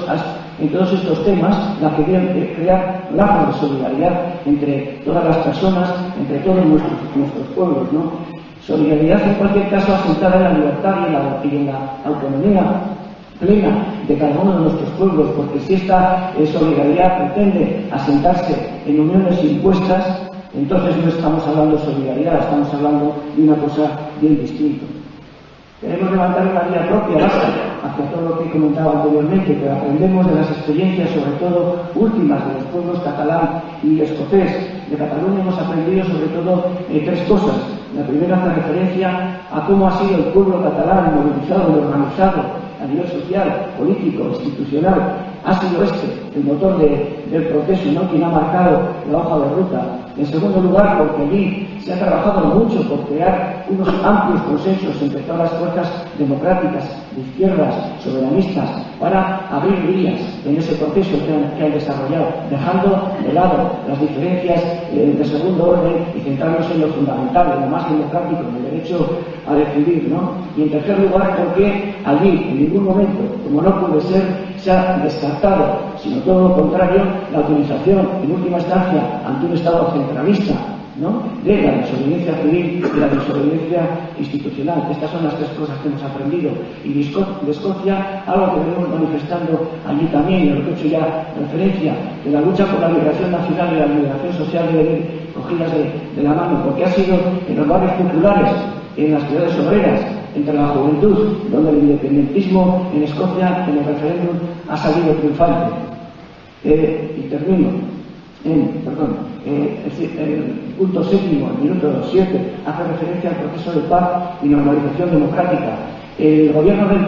en todos estos temas la que debe crear lazos de solidaridad entre todas las personas, entre todos nuestros pueblos, ¿no? Solidaridad en cualquier caso asentada en la libertad y en la autonomía plena de cada uno de nuestros pueblos, porque si esta solidaridad pretende asentarse en uniones impuestas, entonces no estamos hablando de solidaridad, estamos hablando de una cosa bien distinta. Queremos levantar una vía propia hacia todo lo que he comentado anteriormente, pero aprendemos de las experiencias, sobre todo últimas, de los pueblos catalán y escocés. De Cataluña hemos aprendido sobre todo tres cosas. La primera hace referencia a cómo ha sido el pueblo catalán movilizado y organizado a nivel social, político, institucional. Ha sido el motor del proceso, ¿no? Quien ha marcado la hoja de ruta. En segundo lugar, porque allí se ha trabajado mucho por crear unos amplios consensos entre todas las fuerzas democráticas, de izquierdas, soberanistas, para abrir vías en ese proceso que han desarrollado, dejando de lado las diferencias de segundo orden y centrándose en lo fundamental, en lo más democrático, en el derecho a decidir, ¿no? Y en tercer lugar, porque allí, en ningún momento, como no puede ser, se ha descartado, sino todo lo contrario, la utilización, en última instancia, ante un Estado centralista, ¿no? De la desobediencia civil y la desobediencia institucional. Estas son las tres cosas que hemos aprendido. Y de Escocia, algo que venimos manifestando allí también, y a lo que he hecho ya referencia, que la lucha por la liberación nacional y la liberación social deben ir cogidas de la mano, porque ha sido en los barrios populares, en las ciudades obreras, entre la juventud, donde el independentismo en Escocia, en el referéndum, ha salido triunfante. Y termino. punto séptimo, el minuto 7, hace referencia al proceso de paz y normalización democrática. El gobierno del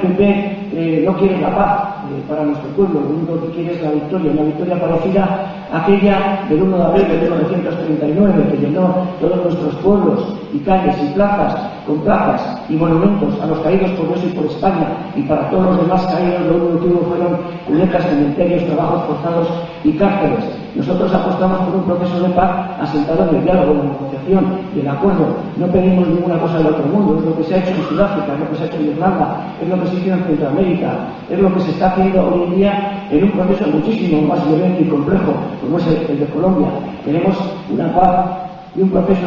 PP no quiere la paz para nuestro pueblo, lo único que quiere es la victoria, una victoria parecida a aquella del 1 de abril de 1939, que llenó todos nuestros pueblos y calles y plazas con placas y monumentos a los caídos por Dios y por España, y para todos los demás caídos lo único que hubo fueron cunetas, cementerios, trabajos forzados y cárceles. Nosotros apostamos por un proceso de paz asentado en el diálogo, en la negociación y el acuerdo. No pedimos ninguna cosa del otro mundo, es lo que se ha hecho en Sudáfrica, es lo que se ha hecho en Irlanda, es lo que se hizo en Centroamérica, es lo que se está haciendo hoy en día en un proceso muchísimo más violento y complejo como es el de Colombia. Queremos una paz y un proceso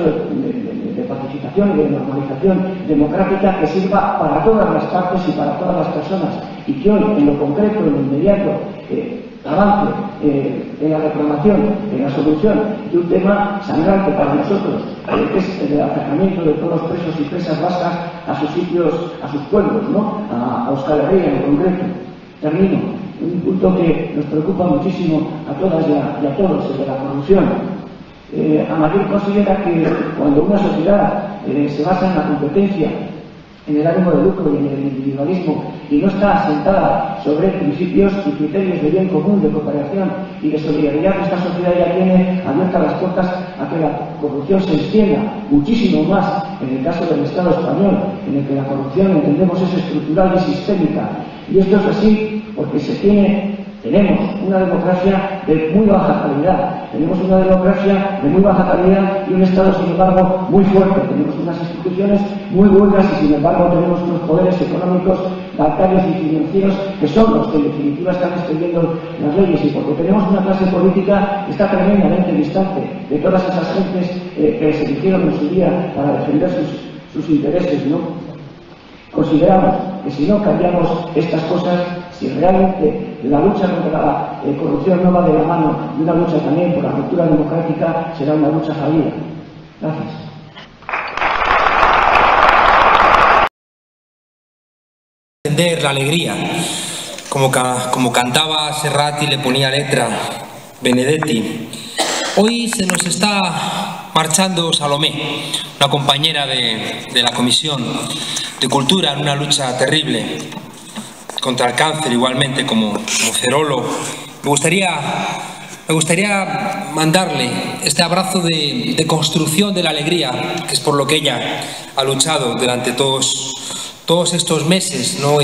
de pacificación y de normalización democrática que sirva para todas las partes y para todas las personas, y que hoy, en lo concreto, en lo inmediato, avance en la reclamación, en la solución de un tema sangrante para nosotros, que es el acercamiento de todos los presos y presas vascas a sus sitios, a sus pueblos, ¿no? A Euskal Herria en concreto. Termino. Un punto que nos preocupa muchísimo a todas y a todos, el de la corrupción. Amatller considera que cuando una sociedad se basa en la competencia, en el ánimo de lucro y en el individualismo, y no está asentada sobre principios y criterios de bien común, de cooperación y de solidaridad, esta sociedad ya tiene abiertas las puertas a que la corrupción se extienda muchísimo más en el caso del Estado español, en el que la corrupción, entendemos, es estructural y sistémica. Y esto es así porque tenemos una democracia de muy baja calidad, tenemos una democracia de muy baja calidad y un Estado, sin embargo, muy fuerte. Tenemos unas instituciones muy buenas y, sin embargo, tenemos unos poderes económicos, bancarios y financieros que son los que, en definitiva, están extendiendo las leyes, y porque tenemos una clase política que está tremendamente distante de todas esas gentes que se eligieron en su día para defender sus intereses, ¿no? Consideramos que si no cambiamos estas cosas, si realmente la lucha contra la corrupción no va de la mano de una lucha también por la ruptura democrática, será una lucha fallida. Gracias. Entender la alegría, como cantaba Serrat y le ponía letra Benedetti. Hoy se nos está marchando Salomé, una compañera de la Comisión de Cultura, en una lucha terrible contra el cáncer, igualmente como Cerolo. Me gustaría mandarle este abrazo de construcción de la alegría, que es por lo que ella ha luchado durante todos estos meses, ¿no?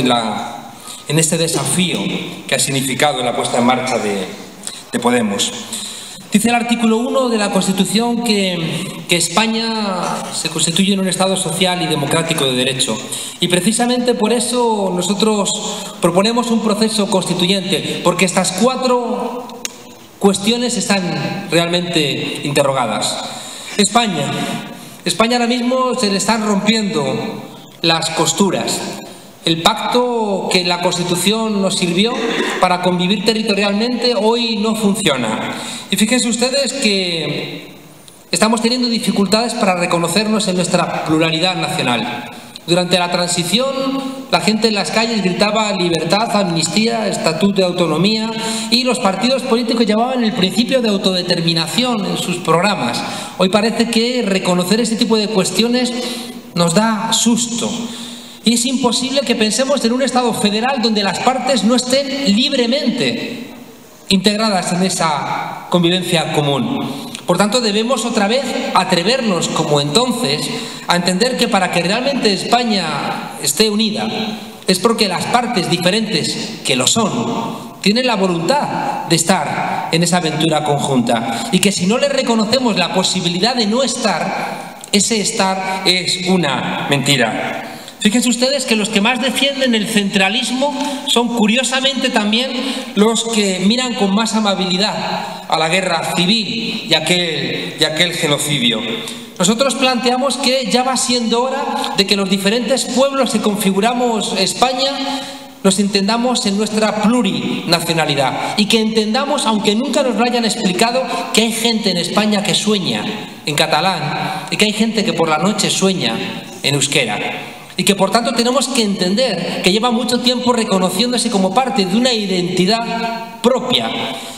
en este desafío que ha significado la puesta en marcha de Podemos. Dice el artículo 1 de la Constitución que España se constituye en un Estado social y democrático de derecho. Y precisamente por eso nosotros proponemos un proceso constituyente, porque estas 4 cuestiones están realmente interrogadas. España ahora mismo se le están rompiendo las costuras. El pacto que la Constitución nos sirvió para convivir territorialmente hoy no funciona. Y fíjense ustedes que estamos teniendo dificultades para reconocernos en nuestra pluralidad nacional. Durante la transición, la gente en las calles gritaba libertad, amnistía, estatuto de autonomía, y los partidos políticos llevaban el principio de autodeterminación en sus programas. Hoy parece que reconocer este tipo de cuestiones nos da susto. Y es imposible que pensemos en un Estado federal donde las partes no estén libremente integradas en esa convivencia común. Por tanto, debemos otra vez atrevernos, como entonces, a entender que para que realmente España esté unida es porque las partes diferentes, que lo son, tienen la voluntad de estar en esa aventura conjunta, y que si no le reconocemos la posibilidad de no estar, ese estar es una mentira. Fíjense ustedes que los que más defienden el centralismo son, curiosamente, también los que miran con más amabilidad a la guerra civil y aquel genocidio. Nosotros planteamos que ya va siendo hora de que los diferentes pueblos que configuramos España nos entendamos en nuestra plurinacionalidad, y que entendamos, aunque nunca nos lo hayan explicado, que hay gente en España que sueña en catalán y que hay gente que por la noche sueña en euskera. Y que por tanto tenemos que entender que lleva mucho tiempo reconociéndose como parte de una identidad propia.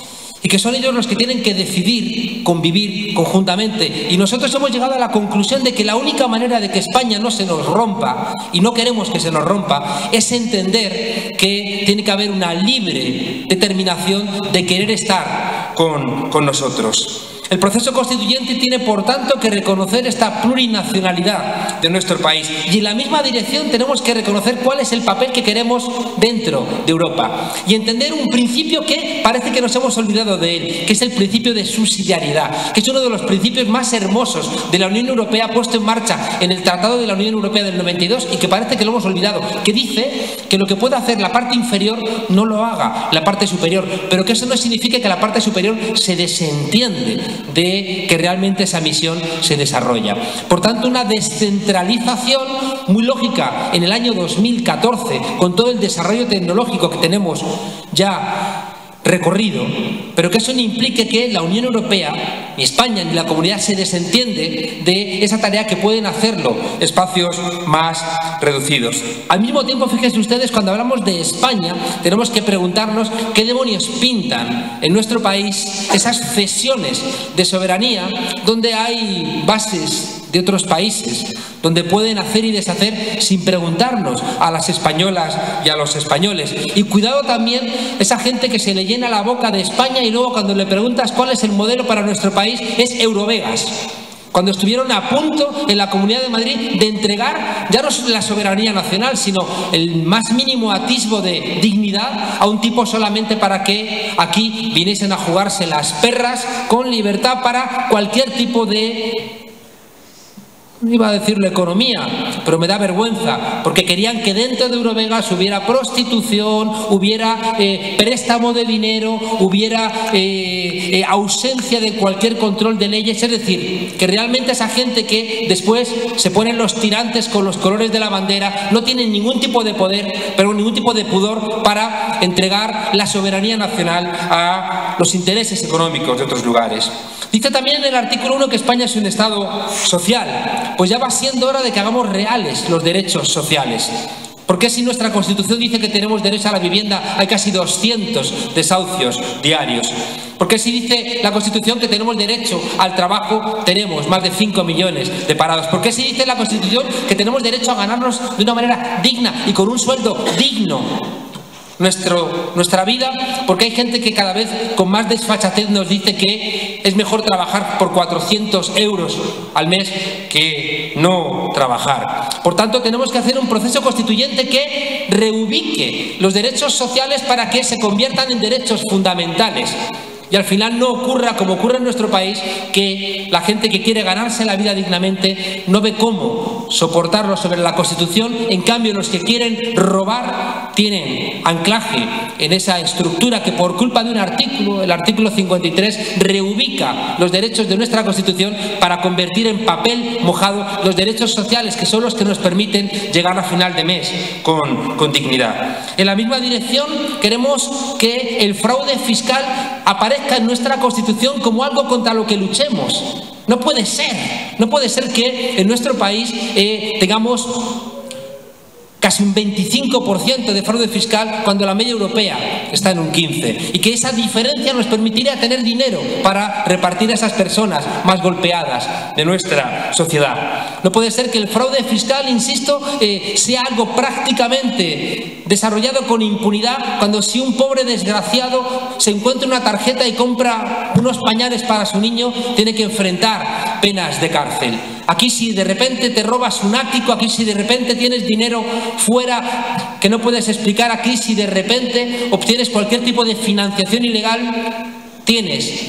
y que son ellos los que tienen que decidir convivir conjuntamente. Y nosotros hemos llegado a la conclusión de que la única manera de que España no se nos rompa, y no queremos que se nos rompa, es entender que tiene que haber una libre determinación de querer estar con nosotros. El proceso constituyente tiene, por tanto, que reconocer esta plurinacionalidad de nuestro país. Y en la misma dirección tenemos que reconocer cuál es el papel que queremos dentro de Europa. Y entender un principio que parece que nos hemos olvidado de él, que es el principio de subsidiariedad, que es uno de los principios más hermosos de la Unión Europea, puesto en marcha en el Tratado de la Unión Europea del 92, y que parece que lo hemos olvidado, que dice que lo que puede hacer la parte inferior no lo haga la parte superior, pero que eso no significa que la parte superior se desentiende de que realmente esa misión se desarrolla. Por tanto, una descentralización muy lógica en el año 2014, con todo el desarrollo tecnológico que tenemos ya recorrido, pero que eso no implique que la Unión Europea, ni España, ni la comunidad se desentiende de esa tarea que pueden hacerlo espacios más reducidos. Al mismo tiempo, fíjense ustedes, cuando hablamos de España, tenemos que preguntarnos qué demonios pintan en nuestro país esas cesiones de soberanía donde hay bases de otros países, donde pueden hacer y deshacer sin preguntarnos a las españolas y a los españoles. Y cuidado también esa gente que se le llena la boca de España y luego cuando le preguntas cuál es el modelo para nuestro país es Eurovegas. Cuando estuvieron a punto en la Comunidad de Madrid de entregar ya no la soberanía nacional, sino el más mínimo atisbo de dignidad a un tipo solamente para que aquí viniesen a jugarse las perras con libertad para cualquier tipo de... iba a decirle economía, pero me da vergüenza, porque querían que dentro de Eurovegas hubiera prostitución, hubiera préstamo de dinero, hubiera ausencia de cualquier control de leyes. Es decir, que realmente esa gente que después se ponen los tirantes con los colores de la bandera no tienen ningún tipo de poder, pero ningún tipo de pudor para entregar la soberanía nacional a los intereses económicos de otros lugares. Dice también en el artículo 1 que España es un Estado social. Pues ya va siendo hora de que hagamos reales los derechos sociales. ¿Por qué si nuestra Constitución dice que tenemos derecho a la vivienda hay casi 200 desahucios diarios? ¿Por qué si dice la Constitución que tenemos derecho al trabajo tenemos más de 5 millones de parados? ¿Por qué si dice la Constitución que tenemos derecho a ganarnos de una manera digna y con un sueldo digno nuestra vida? Porque hay gente que cada vez con más desfachatez nos dice que es mejor trabajar por 400 euros al mes que no trabajar. Por tanto, tenemos que hacer un proceso constituyente que reubique los derechos sociales para que se conviertan en derechos fundamentales. Y al final no ocurra como ocurre en nuestro país, que la gente que quiere ganarse la vida dignamente no ve cómo soportarlo sobre la Constitución. En cambio, los que quieren robar tienen anclaje en esa estructura que por culpa de un artículo, el artículo 53, reubica los derechos de nuestra Constitución para convertir en papel mojado los derechos sociales, que son los que nos permiten llegar a final de mes con dignidad. En la misma dirección queremos que el fraude fiscal aparezca en nuestra Constitución como algo contra lo que luchemos. No puede ser que en nuestro país tengamos casi un 25% de fraude fiscal cuando la media europea está en un 15%, y que esa diferencia nos permitiría tener dinero para repartir a esas personas más golpeadas de nuestra sociedad. No puede ser que el fraude fiscal, insisto, sea algo prácticamente desarrollado con impunidad, cuando si un pobre desgraciado se encuentra una tarjeta y compra unos pañales para su niño, tiene que enfrentar penas de cárcel. Aquí si de repente te robas un ático, aquí si de repente tienes dinero fuera que no puedes explicar, aquí si de repente obtienes cualquier tipo de financiación ilegal, tienes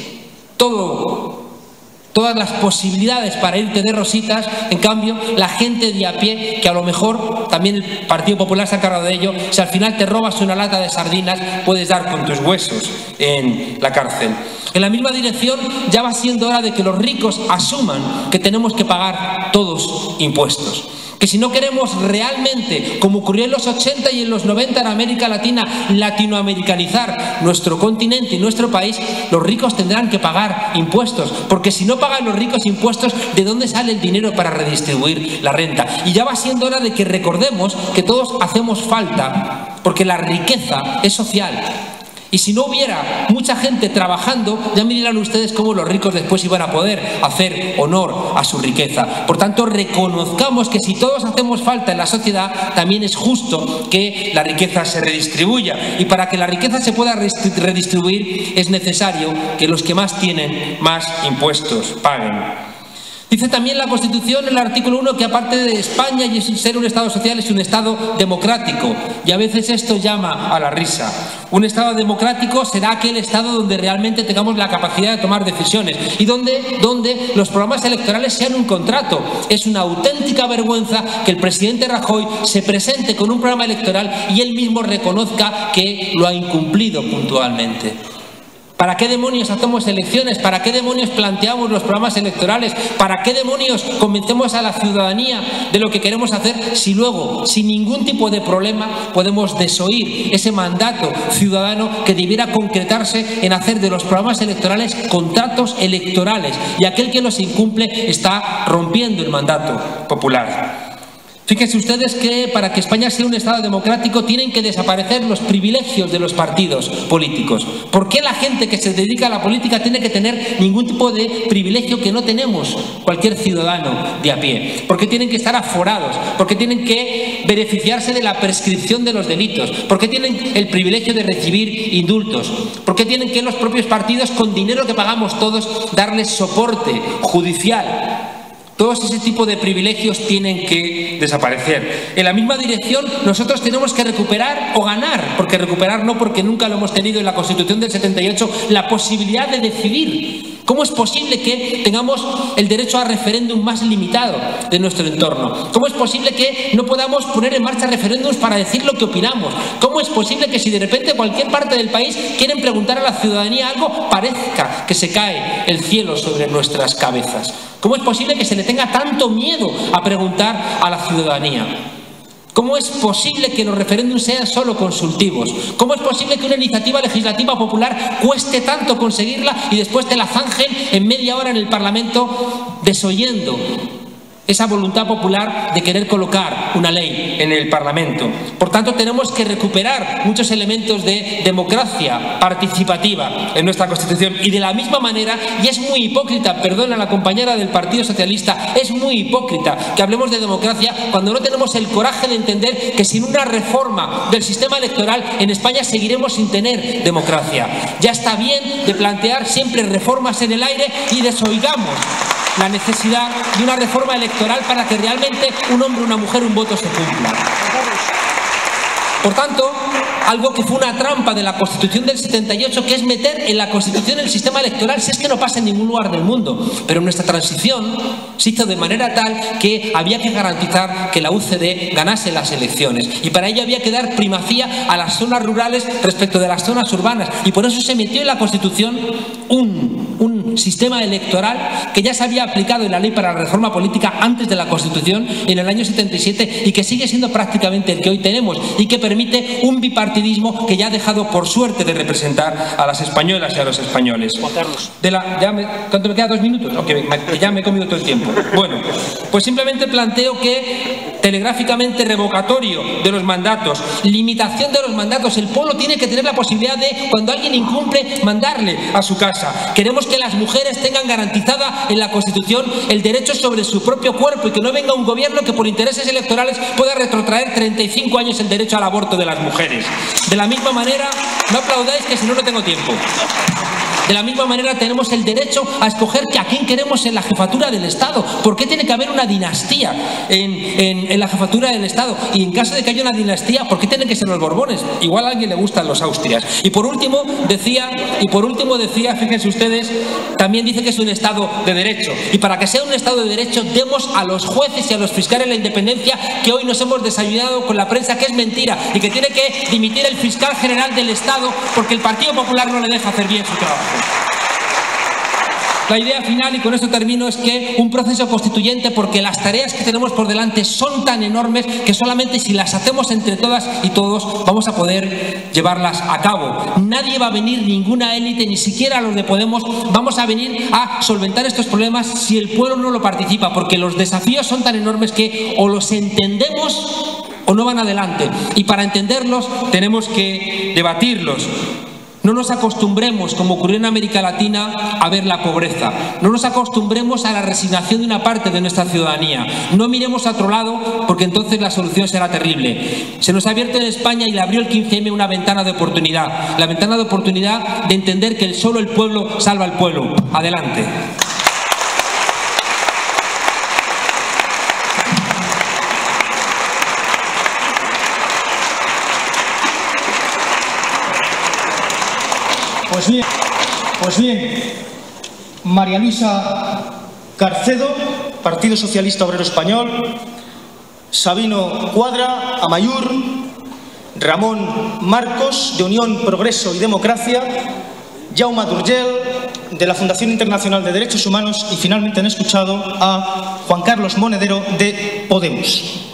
todas las posibilidades para irte de rositas. En cambio, la gente de a pie, que a lo mejor también el Partido Popular se ha encargado de ello, si al final te robas una lata de sardinas, puedes dar con tus huesos en la cárcel. En la misma dirección, ya va siendo hora de que los ricos asuman que tenemos que pagar todos impuestos. Que si no queremos realmente, como ocurrió en los 80 y en los 90 en América Latina, latinoamericanizar nuestro continente y nuestro país, los ricos tendrán que pagar impuestos. Porque si no pagan los ricos impuestos, ¿de dónde sale el dinero para redistribuir la renta? Y ya va siendo hora de que recordemos que todos hacemos falta, porque la riqueza es social. Y si no hubiera mucha gente trabajando, ya me dirán ustedes cómo los ricos después iban a poder hacer honor a su riqueza. Por tanto, reconozcamos que si todos hacemos falta en la sociedad, también es justo que la riqueza se redistribuya. Y para que la riqueza se pueda redistribuir, es necesario que los que más tienen, más impuestos paguen. Dice también la Constitución en el artículo 1 que aparte de España y ser un Estado social es un Estado democrático, y a veces esto llama a la risa. Un Estado democrático será aquel Estado donde realmente tengamos la capacidad de tomar decisiones y donde los programas electorales sean un contrato. Es una auténtica vergüenza que el presidente Rajoy se presente con un programa electoral y él mismo reconozca que lo ha incumplido puntualmente. ¿Para qué demonios hacemos elecciones? ¿Para qué demonios planteamos los programas electorales? ¿Para qué demonios convencemos a la ciudadanía de lo que queremos hacer si luego, sin ningún tipo de problema, podemos desoír ese mandato ciudadano que debiera concretarse en hacer de los programas electorales contratos electorales? Y aquel que los incumple está rompiendo el mandato popular. Fíjense ustedes que para que España sea un Estado democrático tienen que desaparecer los privilegios de los partidos políticos. ¿Por qué la gente que se dedica a la política tiene que tener ningún tipo de privilegio que no tenemos cualquier ciudadano de a pie? ¿Por qué tienen que estar aforados? ¿Por qué tienen que beneficiarse de la prescripción de los delitos? ¿Por qué tienen el privilegio de recibir indultos? ¿Por qué tienen que los propios partidos, con dinero que pagamos todos, darles soporte judicial? Todos ese tipo de privilegios tienen que desaparecer. En la misma dirección nosotros tenemos que recuperar o ganar, porque recuperar no, porque nunca lo hemos tenido en la Constitución del 78, la posibilidad de decidir. ¿Cómo es posible que tengamos el derecho a referéndum más limitado de nuestro entorno? ¿Cómo es posible que no podamos poner en marcha referéndums para decir lo que opinamos? ¿Cómo es posible que si de repente cualquier parte del país quieren preguntar a la ciudadanía algo, parezca que se cae el cielo sobre nuestras cabezas? ¿Cómo es posible que se le tenga tanto miedo a preguntar a la ciudadanía? ¿Cómo es posible que los referéndums sean solo consultivos? ¿Cómo es posible que una iniciativa legislativa popular cueste tanto conseguirla y después te la zanjen en media hora en el Parlamento desoyendo esa voluntad popular de querer colocar una ley en el Parlamento? Por tanto, tenemos que recuperar muchos elementos de democracia participativa en nuestra Constitución. Y de la misma manera, y es muy hipócrita, perdona la compañera del Partido Socialista, es muy hipócrita que hablemos de democracia cuando no tenemos el coraje de entender que sin una reforma del sistema electoral en España seguiremos sin tener democracia. Ya está bien de plantear siempre reformas en el aire y desoigamos la necesidad de una reforma electoral para que realmente un hombre, una mujer, un voto se cumpla. Por tanto, algo que fue una trampa de la Constitución del 78, que es meter en la Constitución el sistema electoral, si es que no pasa en ningún lugar del mundo. Pero nuestra transición se hizo de manera tal que había que garantizar que la UCD ganase las elecciones. Y para ello había que dar primacía a las zonas rurales respecto de las zonas urbanas. Y por eso se metió en la Constitución un sistema electoral que ya se había aplicado en la Ley para la Reforma Política antes de la Constitución, en el año 77, y que sigue siendo prácticamente el que hoy tenemos, y que permite un bipartidismo que ya ha dejado por suerte de representar a las españolas y a los españoles. Juan Carlos. ¿Cuánto me queda? 2 minutos. Okay, ya me he comido todo el tiempo. Bueno, pues simplemente planteo que telegráficamente revocatorio de los mandatos, limitación de los mandatos. El pueblo tiene que tener la posibilidad de, cuando alguien incumple, mandarle a su casa. Queremos que las mujeres tengan garantizada en la Constitución el derecho sobre su propio cuerpo y que no venga un gobierno que por intereses electorales pueda retrotraer 35 años el derecho al aborto de las mujeres. De la misma manera, no aplaudáis que si no, no tengo tiempo. De la misma manera tenemos el derecho a escoger a quién queremos en la jefatura del Estado. ¿Por qué tiene que haber una dinastía en la jefatura del Estado? Y en caso de que haya una dinastía, ¿por qué tienen que ser los Borbones? Igual a alguien le gustan los Austrias. Y por último decía, fíjense ustedes, también dice que es un Estado de Derecho. Y para que sea un Estado de Derecho, demos a los jueces y a los fiscales la independencia que hoy nos hemos desayunado con la prensa, que es mentira, y que tiene que dimitir el fiscal general del Estado porque el Partido Popular no le deja hacer bien su trabajo. La idea final, y con esto termino, es que un proceso constituyente, porque las tareas que tenemos por delante son tan enormes que solamente si las hacemos entre todas y todos vamos a poder llevarlas a cabo. Nadie va a venir, ninguna élite, ni siquiera los de Podemos, vamos a venir a solventar estos problemas si el pueblo no lo participa, porque los desafíos son tan enormes que o los entendemos o no van adelante. Y para entenderlos tenemos que debatirlos. No nos acostumbremos, como ocurrió en América Latina, a ver la pobreza. No nos acostumbremos a la resignación de una parte de nuestra ciudadanía. No miremos a otro lado, porque entonces la solución será terrible. Se nos ha abierto en España y le abrió el 15M una ventana de oportunidad. La ventana de oportunidad de entender que solo el pueblo salva al pueblo. Adelante. Pues bien, María Luisa Carcedo, Partido Socialista Obrero Español, Sabino Cuadra, Amaiur, Ramón Marcos, de Unión, Progreso y Democracia, Jaume Durgell, de la Fundación Internacional de Derechos Humanos, y finalmente han escuchado a Juan Carlos Monedero, de Podemos.